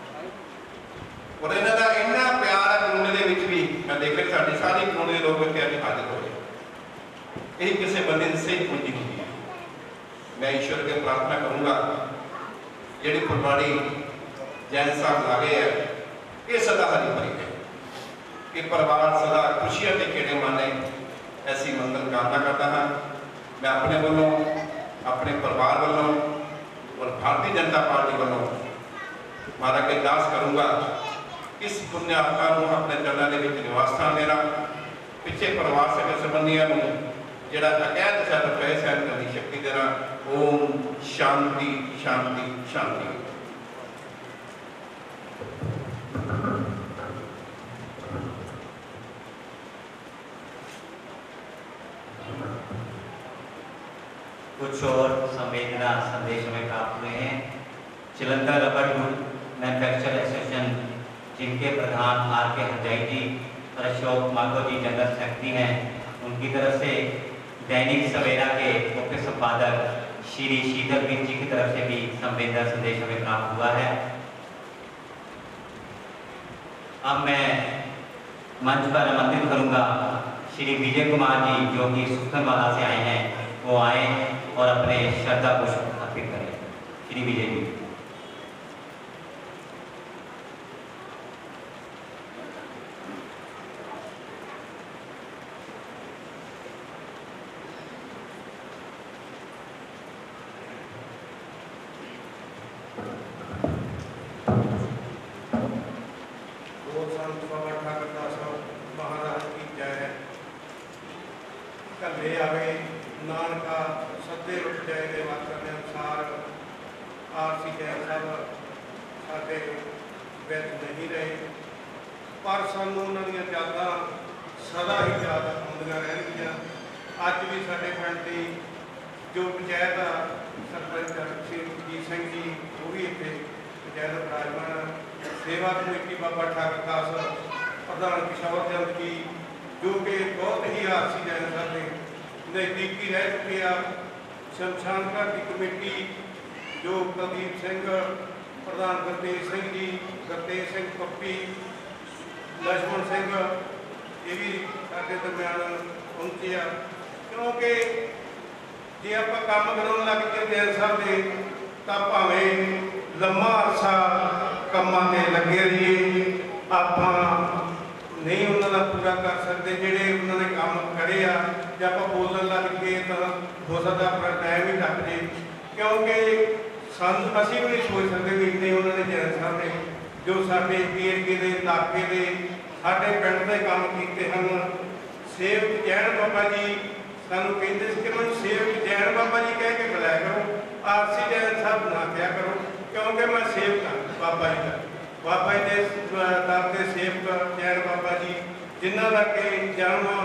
और इन्हों का इन्ना प्यार है कानूनी के विच भी। मैं देख रहा साडी सारी कानूनी लोग इतने अज हाजिर होए, यही किसी बंदे की सही पूंजी होती है। मैं ईश्वर के प्रार्थना करूँगा जी फुलवाड़ी जैन साहब लागे है ये सदा हरी भरी है कि परिवार सदा खुशियां के खेड़े माने, ऐसी मंगल कामना करता हाँ। मैं अपने वालों अपने परिवार वालों और भारतीय जनता पार्टी वालों मारा के अरदास करूँगा इस पुण्य आत्मा को अपने चरणों के निवास स्थान देना। पिछे परिवार सगे संबंधियों को जोड़ा अकैद छत पे सहन करने की शक्ति देना। ओम शांति शांति शांति। कुछ और संवेदना संदेश में प्राप्त हुए हैं। Jalandhar rubber wood manufacture association जिनके प्रधान आर के हरजाई जी और अशोक माथुर जी जनरल सेक्रेटरी हैं, उनकी तरफ से दैनिक सवेरा के मुख्य संपादक श्री शीतलवीर जी की तरफ से भी संवेदना संदेश हमें प्राप्त हुआ है। अब मैं मंच पर आमंत्रित करूंगा श्री विजय कुमार जी जो कि सुखनवाला से आए हैं, वो आए और अपने श्रद्धा पुष्प अर्पित करें। श्री विजय जी। महाराज की जय। कले आवे नानका सदे उठ जाए के वाक्य के अनुसार आरसी जैन साहब साढ़े विच नहीं रहे, पर सानू उन्होंने यादां सदा ही याद आउंदियां रहणगीआं। अज भी साडे पिंड दी जो पंचायत सरपंच श्री जीत सिंह जी वो भी इत्थे पंचायत विराजमान, सेवा कमेटी बाबा ठाकर दास प्रधान किशोर चंद जी जो कि बहुत ही आरसी जैन साहब के नज़दीकी रह चुके हैं। शमशान घाट की कमेटी जो कुलदीप सिंह प्रधान गुरतेज सिंह जी, गुरतेज सिंह पप्पी, लक्ष्मण सिंह ये भी साडे दरम्यान पहुंचे आ, क्योंकि जे आप काम कराउण लग के जैन साहब के तां भावें लम्मा अरसा कामां ते लगे रहिए, आपां नहीं उन्होंने पूरा कर सकते जोड़े उन्होंने काम करे आ, जब आप बोलन लग के तो हो सकता अपना टाइम ही टप जाए, क्योंकि सन असी भी नहीं सोच सकते भी इन्ने उन्होंने जैन साहब ने जो साडे एरिए के इलाके के साडे पिंड के काम किए हैं। सेवक जैन बाबा जी सानू कहते कि मैं सेवक जैन बाबा जी कह के बुलाया करो, आरसी जैन साहब ना क्या करो, क्योंकि मैं सेवक हाँ बाबा जी का। बाबा जी के दर के सेवक जैन बाबा जी जिन्हों का कि जन्म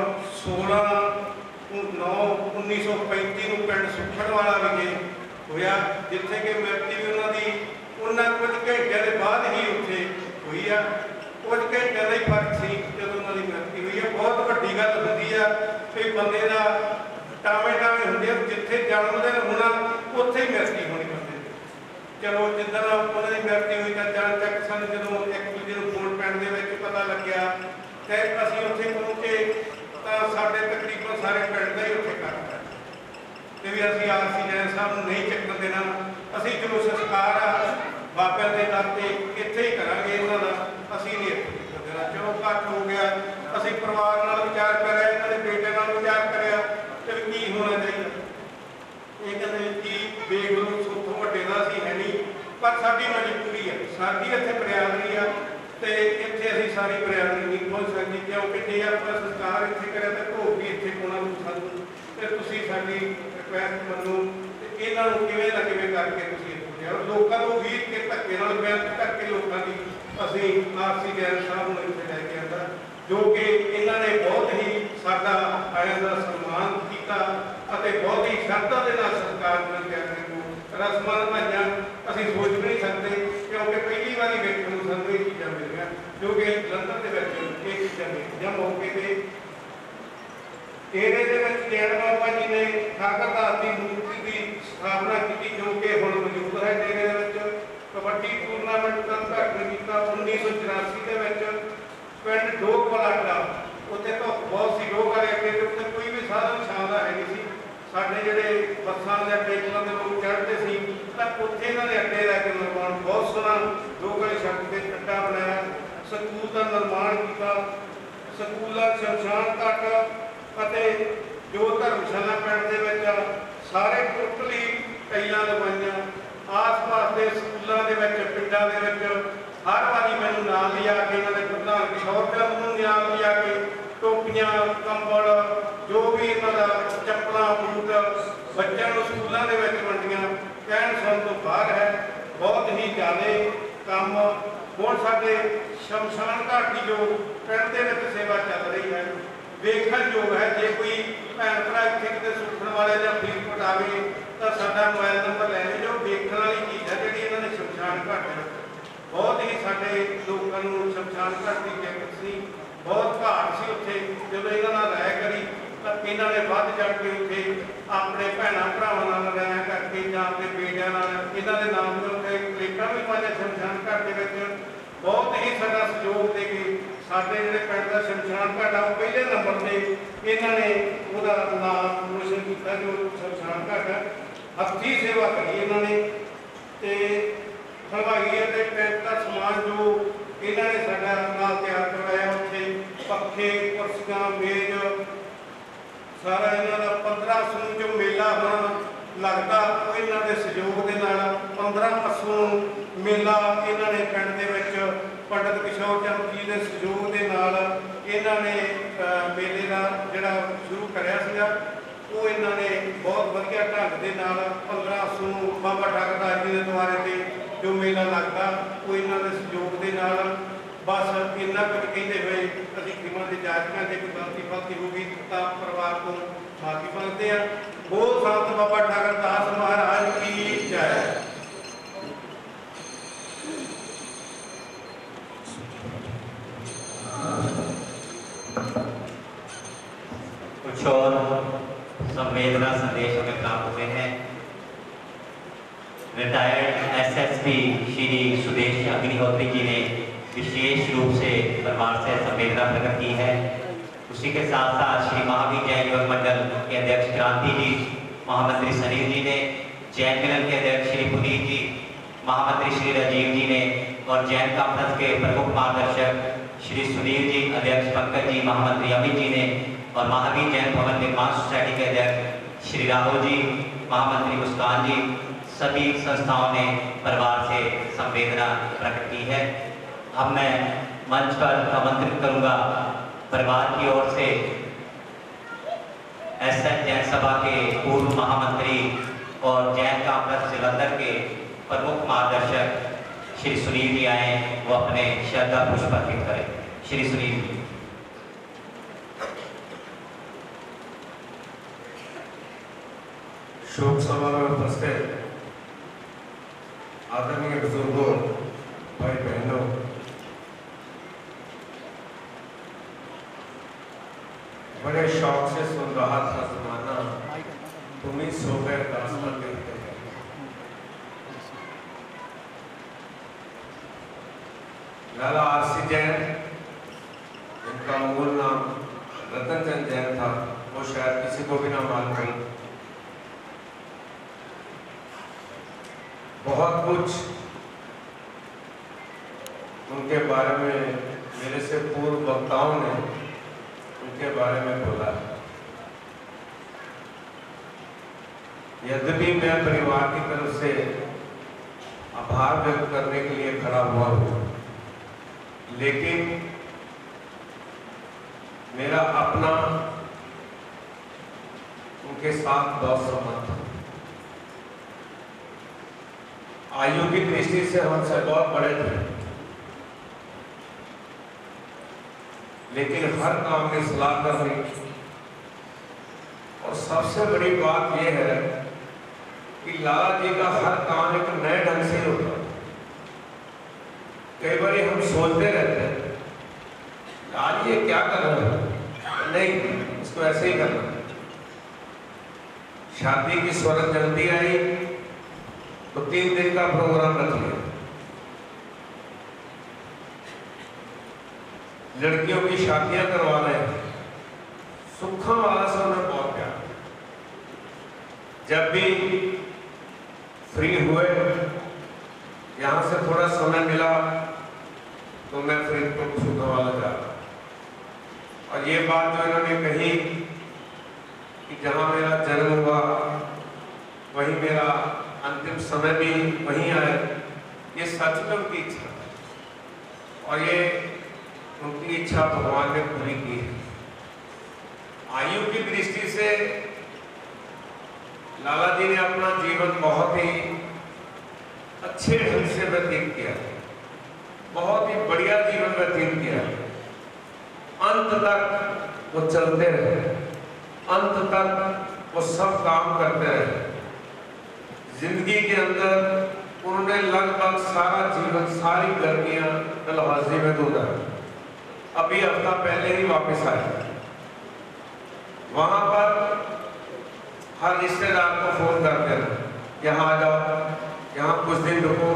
16/9/1935 को पिंड सुखनवाला विखे होया, जिथे कि मृत्यु भी उन्होंने उन्होंने कुछ घंटे के बाद ही उत्थे हुई है। कुछ घंटे का ही फर्क सी जो उन्होंनी मृत्यु हुई है। बहुत वड्डी गल होंदी है कि बंदे का टावे टावे होंगे, जिथे जन्मदिन होना उत्थे ही मृत्यु होनी बंदे। चलो जिदन उन्होंने मृत्यु हुई तो जान तक सन जो एक दूजे को फोन पिंड के पता लग्या तो असीं उत्थे पहुंचे तो साडे तकरीबन सारे पिंड का ही उत्थे करता ਤੇ ਵੀ ਅਸੀਂ ਆਰਸੀ ਜੈਨ ਸਾਹਿਬ ਨੂੰ ਨਹੀਂ ਚੱਕਣ ਦੇਣਾ। ਅਸੀਂ ਜੋ ਸੰਸਕਾਰ ਆ ਬਾਬਿਆਂ ਦੇ ਦਰ ਤੇ ਇੱਥੇ ਹੀ ਕਰਾਂਗੇ, ਇਹਨਾਂ ਦਾ ਅਸੀਂ ਨਹੀਂ ਇੱਥੇ ਚੱਕਣ ਦੇਣਾ। ਚਲੋ ਘੱਟ ਹੋ ਗਿਆ, ਅਸੀਂ ਪਰਿਵਾਰ ਨਾਲ ਵਿਚਾਰ ਕਰਿਆ, ਇਹਨਾਂ ਦੇ ਬੇਟੇ ਨਾਲ ਵਿਚਾਰ ਕਰਿਆ, ਤੇ ਕੀ ਹੋਣਾ ਚਾਹੀਦਾ। ਇਹ ਕਹਿੰਦੇ ਕੀ ਵੇਖ ਲਓ, ਸੋਥੋਂ ਵੱਡੇ ਦਾ ਅਸੀਂ ਹੈ ਨਹੀਂ, ਪਰ ਸਾਡੀ ਮਜਬੂਰੀ ਹੈ, ਸਾਡੀ ਇੱਥੇ ਬਰਿਆਦਰੀ ਆ ਤੇ ਇੱਥੇ ਅਸੀਂ ਸਾਰੀ ਬਰਿਆਦਰੀ ਨਹੀਂ ਪਹੁੰਚ ਸਕਦੀ, ਕਿਉਂਕਿ ਜੇ ਆਪਾਂ ਸੰਸਕਾਰ ਇੱਥੇ ਕਰਿਆ ਤਾਂ ਭੋਗ ਵੀ ਇੱਥੇ ਪਾਉਣਾ ਸਾਨੂੰ, ਤੇ ਤੁਸੀਂ ਸਾਡੀ ਰਿਕੁਐਸਟ ਮੰਨੋ ਤੇ ਇਹਨਾਂ ਨੂੰ ਕਿਵੇਂ ਨਾ ਕਿਵੇਂ ਕਰਕੇ ਤੁਸੀਂ ਇੱਥੋਂ ਲਿਆਓ। ਲੋਕਾਂ ਨੂੰ ਵੀਰ ਕੇ ਧੱਕੇ ਨਾਲ ਬੇਨਤੀ ਕਰਕੇ ਲੋਕਾਂ ਦੀ ਅਸੀਂ ਆਰਸੀ ਜੈਨ ਸਾਹਿਬ ਨੂੰ ਇੱਥੇ ਲੈ ਕੇ ਆਂਦਾ, ਜੋ ਕਿ ਇਹਨਾਂ ਨੇ ਬਹੁਤ ਹੀ ਸਾਡਾ ਆਇਆਂ ਦਾ ਸਨਮਾਨ ਕੀਤਾ ਅਤੇ ਬਹੁਤ ਹੀ ਸ਼ਰਧਾ ਦੇ ਨਾਲ ਸਤਿਕਾਰ ਨਾਲ ਪਿਆਰੇ ਨੂੰ ਰਸਮਾਂ ਨਿਭਾਈਆਂ। ਅਸੀਂ ਸੋਚ ਵੀ ਨਹੀਂ ਸਕਦੇ, ਕਿਉਂਕਿ ਪਹਿਲੀ ਵਾਰੀ ਵੇਖਣ ਨੂੰ ਸਾਨੂੰ ਇਹ ਚੀਜ਼ਾਂ ਮਿਲੀਆਂ, ਜੋ ਕਿ ਜਲੰਧਰ ਦੇ ਵਿੱਚ ਇਹ ਚੀਜ਼ਾਂ ਮਿਲੀਆਂ ਮੌਕੇ ਤੇ। ਇਹਦੇ ਦੇ ਵਿੱਚ ਜੈਨ ਬਾਬਾ ਜੀ ਨੇ ਠਾਕਰਦਾਸ ਦੀ ਮੂਰਤੀ ਦੀ ਸਥਾਪਨਾ ਕੀਤੀ, ਜੋ ਕਿ ਹੁਣ ਮੌਜੂਦ ਹੈ ਡੇਰੇ ਦੇ ਵਿੱਚ। ਕਬੱਡੀ ਟੂਰਨਾਮੈਂਟ ਦਾ ਉਦਘਾਟਨ ਕੀਤਾ 1984 ਦੇ ਵਿੱਚ ਪਿੰਡ ਡੋਗਵਾਲਾ, ਉੱਥੇ ਤਾਂ ਬਹੁਤ ਸੀ ਲੋਕ ਵਾਲੇ ਅੱਡੇ ਤੇ, ਉੱਥੇ ਕੋਈ ਵੀ ਸਾਧਨ ਛਾਂ ਹੈ ਨਹੀਂ ਸੀ। ਸਾਡੇ ਜਿਹੜੇ ਬੱਸਾਂ ਦੇ ਅੱਡੇ ਦੇ ਲੋਕ ਚੜ੍ਹਦੇ ਸੀ ਤਾਂ ਉੱਥੇ ਇਹਨਾਂ ਦੇ ਅੱਡੇ ਦਾ ਇੱਕ ਨਿਰਮਾਣ ਬਹੁਤ ਸੋਹਣਾ ਲੋਕ ਵਾਲੇ ਸ਼ਬਦ ਦੇ ਅੱਡਾ ਬਣਾਇਆ। ਸਕੂਲ ਦਾ ਨਿਰਮਾਣ ਕੀਤਾ, ਸਕੂਲਾਂ ਸ਼ਮਸ਼ਾਨ ਘਾਟ ਅਤੇ ਜੋ ਧਰਮਸ਼ਾਲਾ ਪਿੰਡ ਦੇ ਵਿੱਚ ਸਾਰੇ ਟੋਟਲੀ ਟਾਈਲਾਂ ਲਗਵਾਈਆਂ। ਆਸ ਪਾਸ ਦੇ ਸਕੂਲਾਂ ਦੇ ਵਿੱਚ ਪਿੰਡਾਂ ਦੇ ਵਿੱਚ ਹਰ ਵਾਰੀ ਮੈਨੂੰ ਨਾਲ ਲਿਆ ਕੇ ਇਹਨਾਂ ਦੇ ਪ੍ਰਧਾਨ ਕਿਸ਼ੋਰ ਚੰਦ ਨੂੰ ਨਾਲ ਲਿਆ ਕੇ ਟੋਪੀਆਂ, ਕੰਬਲ, ਜੋ ਵੀ ਇਹਨਾਂ ਦਾ ਚੱਪਲਾਂ, ਬੂਟ ਬੱਚਿਆਂ ਨੂੰ ਸਕੂਲਾਂ ਦੇ ਵਿੱਚ ਵੰਡੀਆਂ। ਕਹਿਣ ਸੁਣ ਤੋਂ ਬਾਹਰ ਹੈ, ਬਹੁਤ ਹੀ ਜ਼ਿਆਦਾ ਕੰਮ। ਹੁਣ ਸਾਡੇ ਸ਼ਮਸ਼ਾਨ ਘਾਟ ਦੀ ਜੋ ਪਿੰਡ ਦੇ ਵਿੱਚ ਸੇਵਾ ਚੱਲ ਰਹੀ ਹੈ, ਵੇਖਣ ਯੋਗ ਹੈ। ਜੇ ਕੋਈ ਭੈਣ ਭਰਾ ਇੱਥੇ ਕਿਤੇ ਸੁਣਨ ਵਾਲੇ ਜਾਂ ਫਰੀਦਕੋਟ ਆਵੇ ਤਾਂ ਸਾਡਾ ਮੋਬਾਈਲ ਨੰਬਰ ਲੈ ਲਿਓ। ਜੋ ਵੇਖਣ ਵਾਲੀ ਚੀਜ਼ ਹੈ ਜਿਹੜੀ ਇਹਨਾਂ ਨੇ ਸ਼ਮਸ਼ਾਨ ਘਾਟ ਬਹੁਤ ਹੀ ਸਾਡੇ ਲੋਕਾਂ ਨੂੰ ਸ਼ਮਸ਼ਾਨ ਘਾਟ ਦੀ ਦਿੱਕਤ ਸੀ, ਬਹੁਤ ਘਾਟ ਸੀ ਉੱਥੇ। ਜਦੋਂ ਇਹਨਾਂ ਨਾਲ ਰਾਇ ਕਰੀ ਤਾਂ ਇਹਨਾਂ ਨੇ ਵੱਧ ਚੜ ਕੇ ਉੱਥੇ ਆਪਣੇ ਭੈਣਾਂ ਭਰਾਵਾਂ ਨਾਲ ਰਾਇ ਕਰਕੇ ਜਾਂ ਆਪਣੇ ਬੇਟਿਆਂ ਨਾਲ ਇਹਨਾਂ ਦੇ ਨਾਮ ਦੇ ਉੱਤੇ ਪਲੇਟਾਂ ਵੀ ਪਾਈਆਂ ਸ਼ਮਸ਼ਾਨ ਘਾਟ ਦੇ ਵਿੱਚ। ਬਹੁਤ ਹੀ ਸਾਡਾ ਸਹਿਯੋਗ ਦੇ ਕੇ ਸਾਡੇ ਜਿਹੜੇ ਪਿੰਡ ਦਾ ਸ਼ਮਸ਼ਾਨ ਘਾਟ ਆ ਉਹ ਪਹਿਲੇ ਨੰਬਰ ਤੇ ਇਹਨਾਂ ਨੇ ਉਹਦਾ ਨਾਮ ਰੋਸ਼ਨ ਕੀਤਾ। ਜੋ ਸ਼ਮਸ਼ਾਨ ਘਾਟ ਹੈ, ਹੱਥੀਂ ਸੇਵਾ ਕਰੀ ਇਹਨਾਂ ਨੇ ਤੇ ਹਲਵਾਈ ਅਤੇ ਟੈਂਟ ਦਾ ਸਮਾਨ ਜੋ ਇਹਨਾਂ ਨੇ ਸਾਡਾ ਨਾਲ ਤਿਆਰ ਕਰਵਾਇਆ। ਉੱਥੇ ਪੱਖੇ, ਕੁਰਸੀਆਂ, ਮੇਜ਼ ਸਾਰਾ ਇਹਨਾਂ ਦਾ 15 ਅਸੂ ਜੋ ਮੇਲਾ ਹੁਣ ਲੱਗਦਾ ਉਹ ਇਹਨਾਂ ਦੇ ਸਹਿਯੋਗ ਦੇ ਨਾਲ 15 ਅਸੂ ਮੇਲਾ ਇਹਨਾਂ ਨੇ ਪਿੰਡ ਦੇ ਵਿੱਚ ਪੰਡਿਤ ਕਿਸ਼ੋਰ ਚੰਦ ਜੀ ਦੇ ਸਹਿਯੋਗ ਦੇ ਨਾਲ ਇਹਨਾਂ ਨੇ ਮੇਲੇ ਦਾ ਜਿਹੜਾ ਸ਼ੁਰੂ ਕਰਿਆ ਸੀਗਾ, ਉਹ ਇਹਨਾਂ ਨੇ ਬਹੁਤ ਵਧੀਆ ਢੰਗ ਦੇ ਨਾਲ 15 ਅਸੂ ਬਾਬਾ ਠਾਕਰਦਾਸ ਜੀ ਦੇ ਦੁਆਰੇ ਤੇ ਜੋ ਮੇਲਾ ਲੱਗਦਾ ਉਹ ਇਹਨਾਂ ਦੇ ਸਹਿਯੋਗ ਦੇ ਨਾਲ। ਬਸ ਇੰਨਾ ਕੁਝ ਕਹਿੰਦੇ ਹੋਏ ਅਸੀਂ ਖਿਮਾ ਦੇ ਜਾਚਕਾਂ ਤੇ ਕੋਈ ਗਲਤੀ ਹੋ ਗਈ ਤਾਂ ਪਰਿਵਾਰ ਤੋਂ ਮਾਫੀ ਮੰਗਦੇ ਹਾਂ। ਬੋਲ ਸੰਤ ਬਾਬਾ ਠਾਕਰਦਾਸ ਮਹਾਰਾਜ ਕੀ ਜੈ। कुछ और संवेदना संदेश हमें प्राप्त हुए हैं। रिटायर्ड एसएसपी श्री सुदेश अग्निहोत्री जी ने विशेष रूप से परिवार से संवेदना प्रकट की है। उसी के साथ साथ श्री महावीर जैन युवक मंडल के अध्यक्ष क्रांति जी, महामंत्री सनील जी ने, जैन मिलन के अध्यक्ष श्री पुनीत जी, महामंत्री श्री राजीव जी ने और जैन कॉन्फ्रेंस के प्रमुख मार्गदर्शक श्री सुनील जी, अध्यक्ष पंकज जी, महामंत्री अमित जी ने और महावीर जैन भवन निर्माण सोसाइटी के अध्यक्ष श्री राहुल जी, महामंत्री मुस्कान जी, सभी संस्थाओं ने परिवार से संवेदना प्रकट की है। अब मैं मंच पर आमंत्रित करूंगा परिवार की ओर से एसएन जैन सभा के पूर्व महामंत्री और जैन कॉन्फ्रेंस जलंधर के प्रमुख मार्गदर्शक श्री सुनील जी आए, वो अपने श्रद्धा पुष्प अर्पित करें। श्री सुनील जी। शोक सभा में उपस्थित आदरणीय बुजुर्गों, भाई बहनों, बड़े शौक से सुन रहा था जमाना, तुम ही सो गए दास्तान देखते हैं। लाला आरसी जैन, इनका मूल नाम रतन चंद जैन था, वो शायद किसी को भी ना मालूम। बहुत कुछ उनके बारे में मेरे से पूर्व वक्ताओं ने उनके बारे में बोला है। यद्यपि मैं परिवार की तरफ से आभार व्यक्त करने के लिए खड़ा हुआ हूँ, लेकिन मेरा अपना उनके साथ बहुत संबंध था। आयु की दृष्टि से हमसे बहुत बड़े थे, लेकिन हर काम में सलाह करनी, और सबसे बड़ी बात यह है कि लाला जी का हर काम एक नए ढंग से होता। कई बार हम सोचते रहते हैं आज ये क्या कर रहा है, नहीं, इसको ऐसे ही करना। शादी की स्वर्ण जल्दी आई तो 3 दिन का प्रोग्राम रख लिया। लड़कियों की शादियां करवा रहे हैं, सुखा वाला से उन्हें बहुत प्यार। जब भी फ्री हुए, यहाँ से थोड़ा समय मिला तो मैं फरीदकोट सुखा वाला जा रहा। और ये बात जो इन्होंने कही कि जहाँ मेरा जन्म हुआ वही मेरा अंतिम समय भी वहीं आए, ये सच में उनकी इच्छा है और ये उनकी इच्छा भगवान ने पूरी की है। आयु की दृष्टि से लाला जी ने अपना जीवन बहुत ही अच्छे ढंग से व्यतीत किया, बहुत ही बढ़िया जीवन व्यतीत किया। अंत तक वो चलते रहे, अंत तक वो सब काम करते रहे। जिंदगी के अंदर उन्होंने लगभग सारा जीवन, सारी गर्मियां डलहौजी में गुजारी। अभी हफ्ता पहले ही वापस आए। वहां पर हर रिश्तेदार को फोन करते रहे, यहाँ आ जाओ, यहाँ कुछ दिन रुको।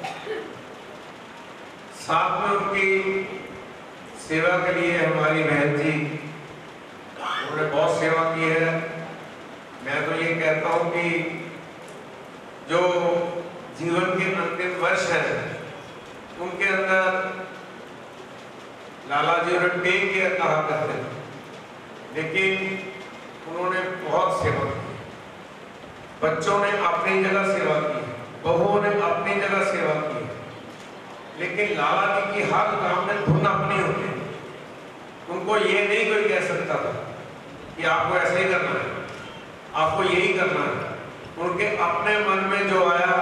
साथ में उनकी सेवा के लिए हमारी बहन जी, उन्होंने बहुत सेवा की है। मैं तो ये कहता हूँ कि जो जीवन के अंतिम वर्ष हैं उनके अंदर लाला जी उन्हें टेक केयर कहा करते थे, लेकिन उन्होंने बहुत सेवा की। बच्चों ने अपनी जगह सेवा की, बहुओं ने अपनी जगह सेवा की, लेकिन लाला जी की हर काम में धुन अपनी होती। उनको ये नहीं कोई कह सकता था कि आपको ऐसे ही करना है, आपको यही करना है। उनके अपने मन में जो आया,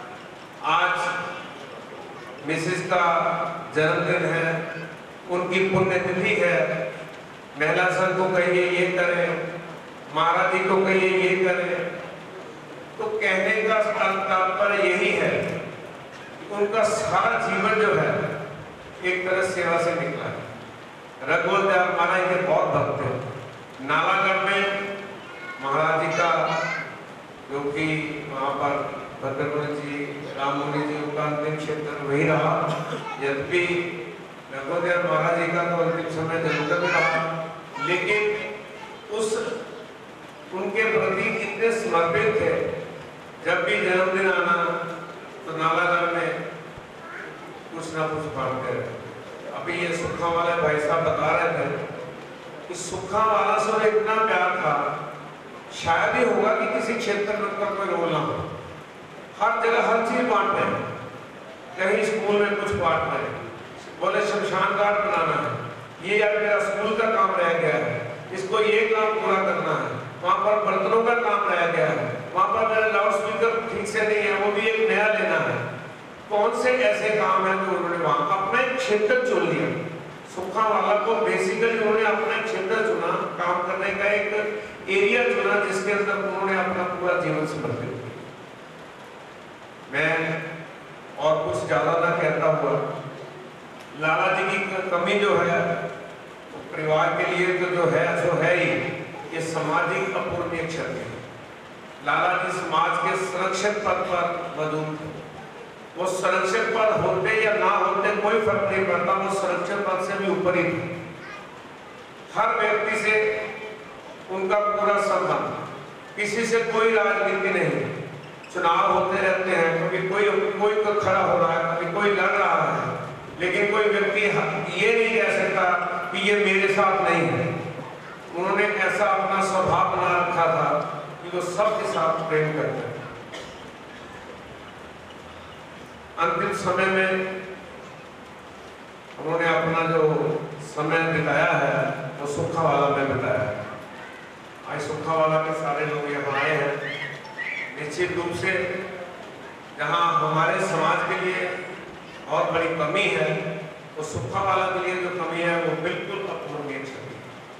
आज मिसेस का जन्मदिन है, उनकी पुण्यतिथि है, महिला संघ को कहिए ये करें, महाराज जी को कहिए ये करें, तो कहने का तात्पर्य यही है कि उनका सारा जीवन जो है एक तरह सेवा से निकला है। रघुवंश दयाल महाराज के बहुत भक्त थे। नालागढ़ में महाराज जी का, जो कि वहाँ पर भद्रमुनि जी, राममुनि जी, उनका अंतिम क्षेत्र वही रहा। यद्यपि रघुवंश दयाल महाराज जी का तो अंतिम समय जरूर में रहा, लेकिन उस उनके प्रति कितने समर्पित थे। जब भी जन्मदिन आना तो नालागढ़ में कुछ ना कुछ बांटते रहे। अभी ये सुखा वाले भाई साहब बता रहे थे कि सुखा वाला से उन्हें इतना प्यार था, शायद ही होगा कि किसी क्षेत्र में उनका कोई रोल ना हो। हर जगह हर चीज बांट रहे हैं। कहीं स्कूल में कुछ बांट रहे हैं, बोले शमशान घाट बनाना है, ये यार मेरा स्कूल का काम रह गया है, इसको ये काम पूरा करना है। वहाँ पर बर्तनों का काम रह गया है, वहाँ पर मेरा लाउड स्पीकर ठीक से नहीं है, वो भी एक नया लेना है। कौन से ऐसे काम है जो उन्होंने वहाँ अपना एक क्षेत्र चुन लिया। सुखा वाला को बेसिकली उन्होंने अपना एक क्षेत्र चुना, काम करने का एक एरिया चुना, जिसके अंदर उन्होंने अपना पूरा जीवन समर्पित किया। मैं और कुछ ज्यादा ना कहता हुआ, लाला जी की कमी जो है परिवार के लिए तो जो है सो है ही, ये सामाजिक अपूर्णीय क्षति है। लाला जी समाज के संरक्षक पद पर मौजूद थे। वो संरक्षक पद होते या ना होते कोई फर्क नहीं पड़ता, वो संरक्षक पद से भी ऊपर ही थे। हर व्यक्ति से उनका पूरा संबंध, किसी से कोई राजनीति नहीं, चुनाव होते रहते हैं, कभी कोई को खड़ा हो रहा है, कभी कोई लड़ रहा है, लेकिन कोई व्यक्ति ये नहीं कह सकता कि ये मेरे साथ नहीं है। उन्होंने ऐसा अपना स्वभाव बना रखा था कि वो सबके साथ प्रेम करते हैं। अंतिम समय में उन्होंने अपना जो समय बिताया है वो सुखावाला में बिताया है। आज सुखावाला के सारे लोग यहाँ आए हैं। निश्चित रूप से जहाँ हमारे समाज के लिए बहुत बड़ी कमी है, तो सुखावाला के लिए जो कमी है वो बिल्कुल अपूर्णीय छवि।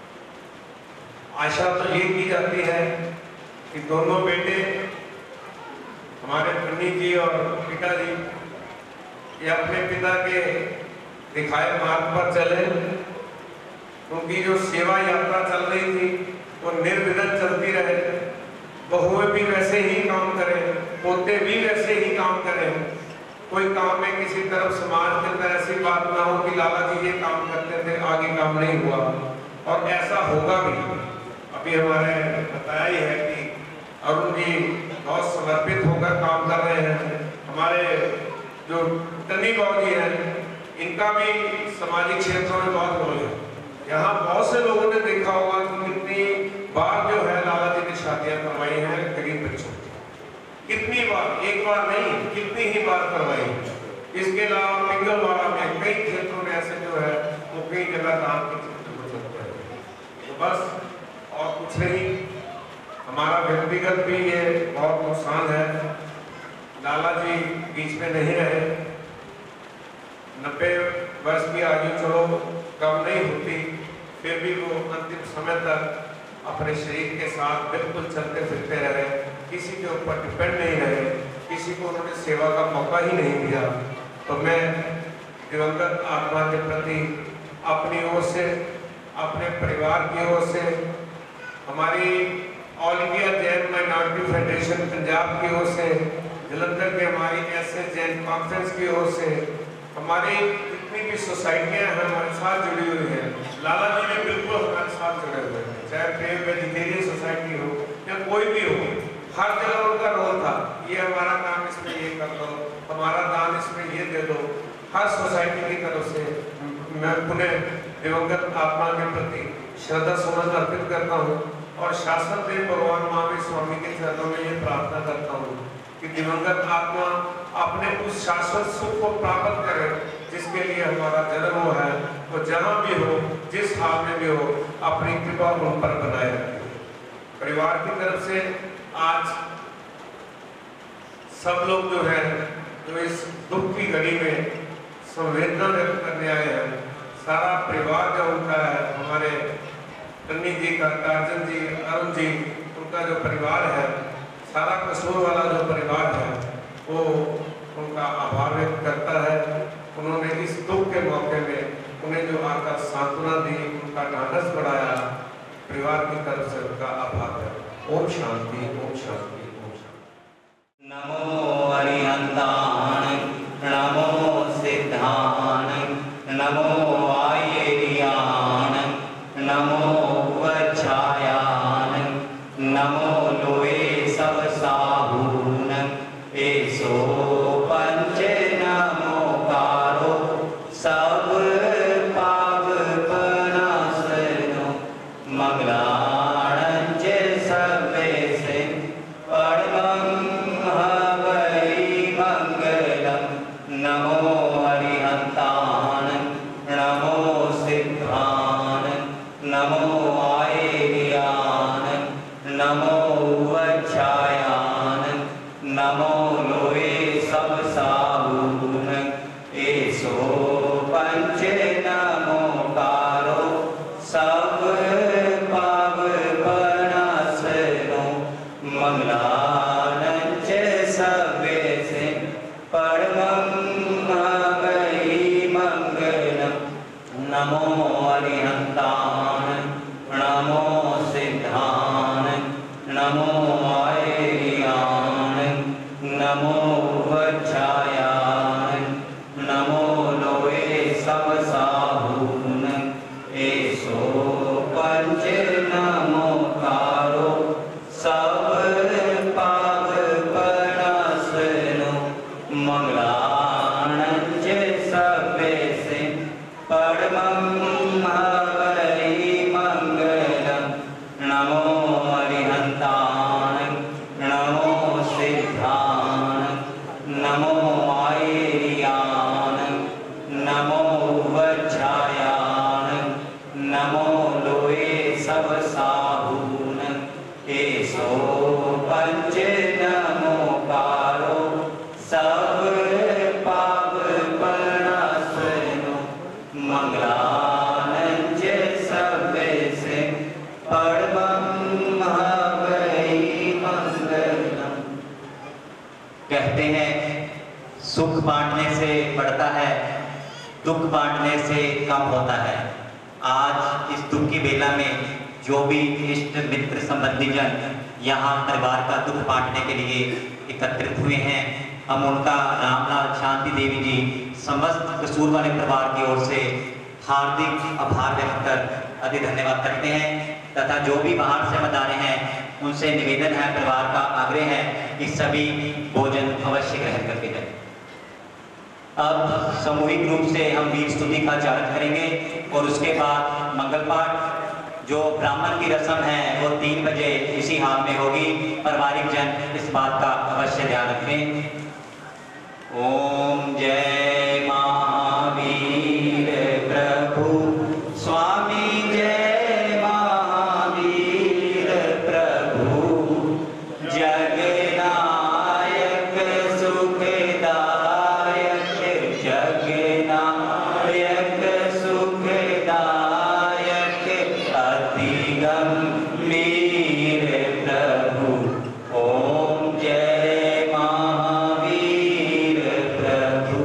आशा तो ये की जाती है कि दोनों बेटे हमारे पंडित जी और पिताजी ये अपने पिता के दिखाए मार्ग पर चले। उनकी जो सेवा यात्रा चल रही थी वो निर्विघ्न चलती रहे। बहुएं भी वैसे ही काम करें, पोते भी वैसे ही काम करें। कोई काम में किसी तरफ समाज के अंदर ऐसी बात ना हो कि लाला जी ये काम करते थे, आगे काम नहीं हुआ, और ऐसा होगा भी। अभी हमारे बताया ही है कि अरुण जी बहुत समर्पित होकर काम कर रहे हैं। हमारे जो टन्नी बाबू जी हैं, इनका भी सामाजिक क्षेत्रों में बहुत रोल है। यहाँ बहुत से लोगों ने देखा होगा कि कितनी बार जो है लाला जी ने शादियां करवाई हैं गरीब बच्चों की। कितनी बार, एक बार नहीं, कितनी ही बार करवाई। इसके अलावा पिंगलवाड़ा में कई क्षेत्रों में ऐसे जो है वो कई जगह दान की जरूरत है। तो बस और कुछ नहीं, हमारा व्यक्तिगत भी ये बहुत नुकसान है। लाला जी बीच में नहीं रहे। 90 वर्ष की आयु चलो कम नहीं होती, फिर भी वो अंतिम समय तक अपने शरीर के साथ बिल्कुल चलते फिरते रहे, किसी के ऊपर डिपेंड नहीं रहे, किसी को उन्होंने सेवा का मौका ही नहीं दिया। तो मैं दिवंगत आत्मा के प्रति अपनी ओर से, अपने परिवार की ओर से, हमारी all India Jain minority federation Punjab की ओर से, जलंधर के हमारी ऐसे जैन कॉन्फ्रेंस की ओर से, हमारी जितनी भी सोसाइटियां हैं हमारे साथ जुड़ी हुई हैं, लाला जी ने बिल्कुल हमारे साथ जुड़े हुए हैं। चाहे प्रेम वेजिटेरियन सोसाइटी हो या कोई भी हो, हर जगह उनका रोल था। ये हमारा काम इसमें ये कर दो, हमारा दान इसमें ये दे दो। हर सोसाइटी की तरफ से मैं पुनः दिवंगत आत्मा के प्रति श्रद्धा सुमन अर्पित करता हूँ और शासन देव भगवान महावीर स्वामी के चरणों में ये प्रार्थना करता हूँ कि दिवंगत आत्मा अपने उस शाश्वत सुख को प्राप्त करे जिसके लिए हमारा जन्म हुआ है। वो जहाँ भी हो, जिस हाल में भी हो, अपनी कृपा उन पर बनाए रखे। परिवार की तरफ से आज सब लोग जो है जो इस दुख की घड़ी में संवेदना व्यक्त करने आए हैं, सारा परिवार जो उनका है, हमारे टन्नी जी का, टार्जन जी, अरुण जी, उनका जो परिवार है, सारा कसूर वाला जो परिवार है, वो उनका आभार व्यक्त करता है। उन्होंने इस दुख के मौके में उन्हें जो आकर सांत्वना दी, उनका ढांढस बढ़ाया, परिवार की तरफ से उनका आभार है। ओम शांति, ओम शांति, ओम शांति। नमो अरिहंतान, नमो सिद्धान, नमो आयेरियान, नमो वच्छायान, नमो लोए सब साहून, एसो पंच नमोकारो सब पाप पनासनो, मंगलाणंच सबे से परमं हवै मंगलम। नमो अरिहंतान, नमो सिद्धान, नमो आयेरियान, नमो वच्छायान, नमो लोए सब साहून, एसो पंच नमोकारो सब पाप पनासनो, मंगलानंच सबे से परमं हवै मंगलम। नमो अरिहंतान, नमो सिद्धान, नमो आयेरियान, नमो वच्छायान, नमो लोए सब साहून, एसो पंच नमोकारो सब पाप पनासनो, परमं हरि मंगलम नमो अरिहंतान नमो सिद्धान नमो आयर्यान नमो वज्रायान नमो लोए सब साहून एसो पंच नमो कारो सब पाप प्रणासनो मंगलानंज सब से परमं हरि मंगलम। कहते हैं सुख बांटने से बढ़ता है, दुख बांटने से कम होता है। आज इस दुख की बेला में जो भी इष्ट मित्र संबंधी जन यहाँ परिवार का दुख बांटने के लिए एकत्रित हुए हैं, हम उनका रामलाल शांति देवी जी समस्त कसूर वाले परिवार की ओर से हार्दिक आभार व्यक्त कर अति धन्यवाद करते हैं तथा जो भी बाहर से मदारे हैं उनसे निवेदन है, परिवार का आग्रह है कि सभी भोजन अवश्य ग्रहण करके जाएं। अब सामूहिक रूप से हम वीर स्तुति का उच्चारण करेंगे और उसके बाद मंगल पाठ जो ब्राह्मण की रस्म है वो 3 बजे इसी हाल में होगी। पारिवारिक जन इस बात का अवश्य ध्यान रखें। ओम जय महावीर प्रभु स्वामी जय महावीर प्रभु जगनायक सुखदायक जगनायक सुखदायक अति गंभीर प्रभु। ओम जय महावीर प्रभु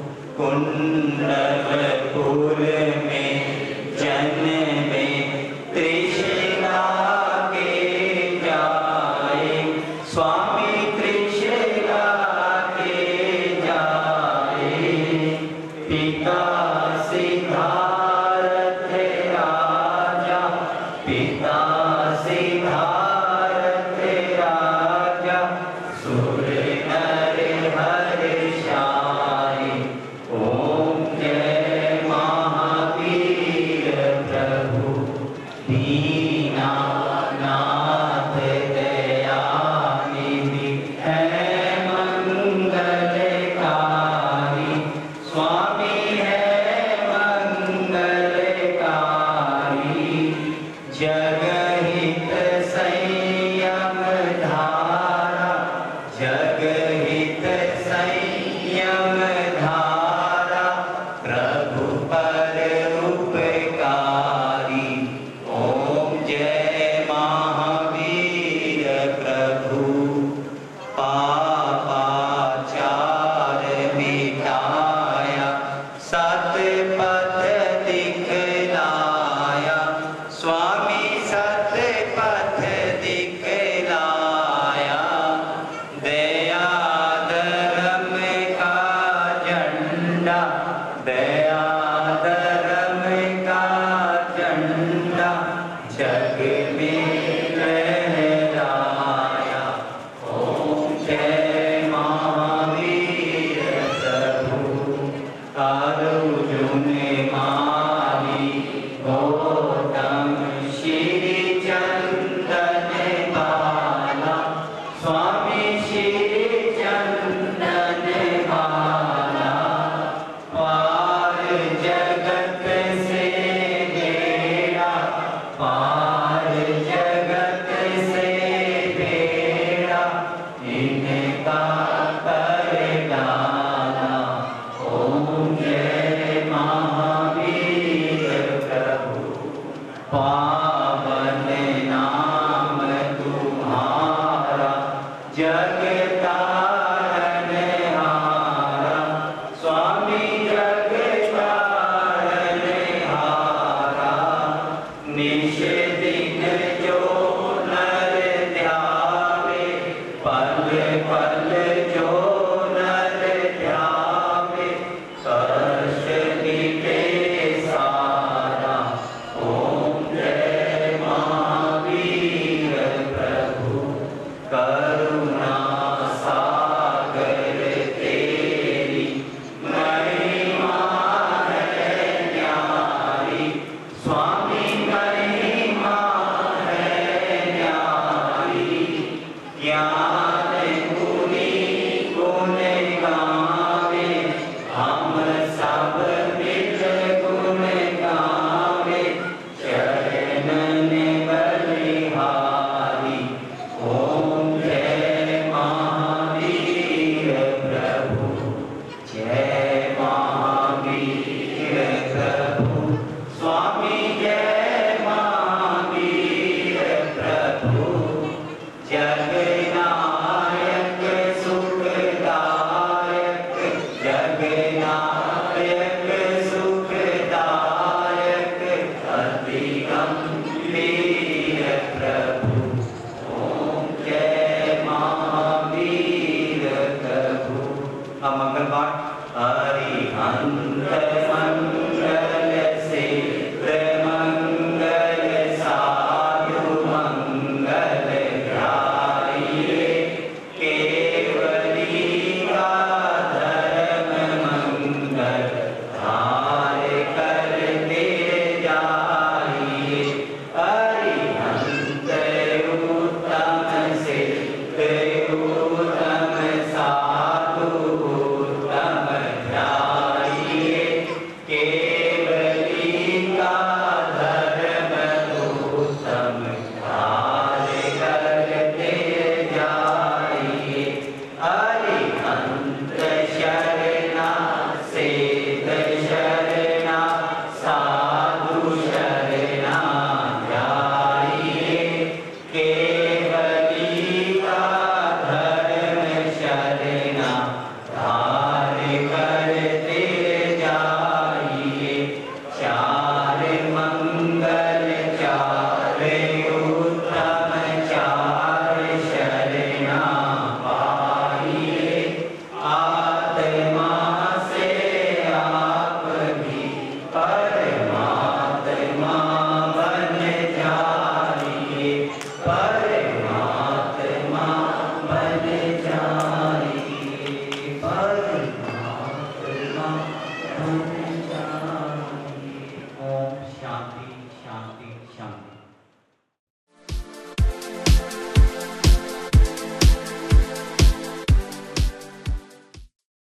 कुंडलपुर में जन्मे तृष्णा के जाए स्वामी तृष्णा के जाए पिता सिद्धार्थ राजा पिता सिद्धार्थ राजा सुर नर हर्षाई। ओम जय महावीर प्रभु दीनानाथ दयानिधि है मंगलकारी स्वामी है मंगलकारी जगहित संयम धारा जगहित संयम धारा प्रभु पर उपकारी। ओम जय महावीर प्रभु पापाचार मिटाया सतपथ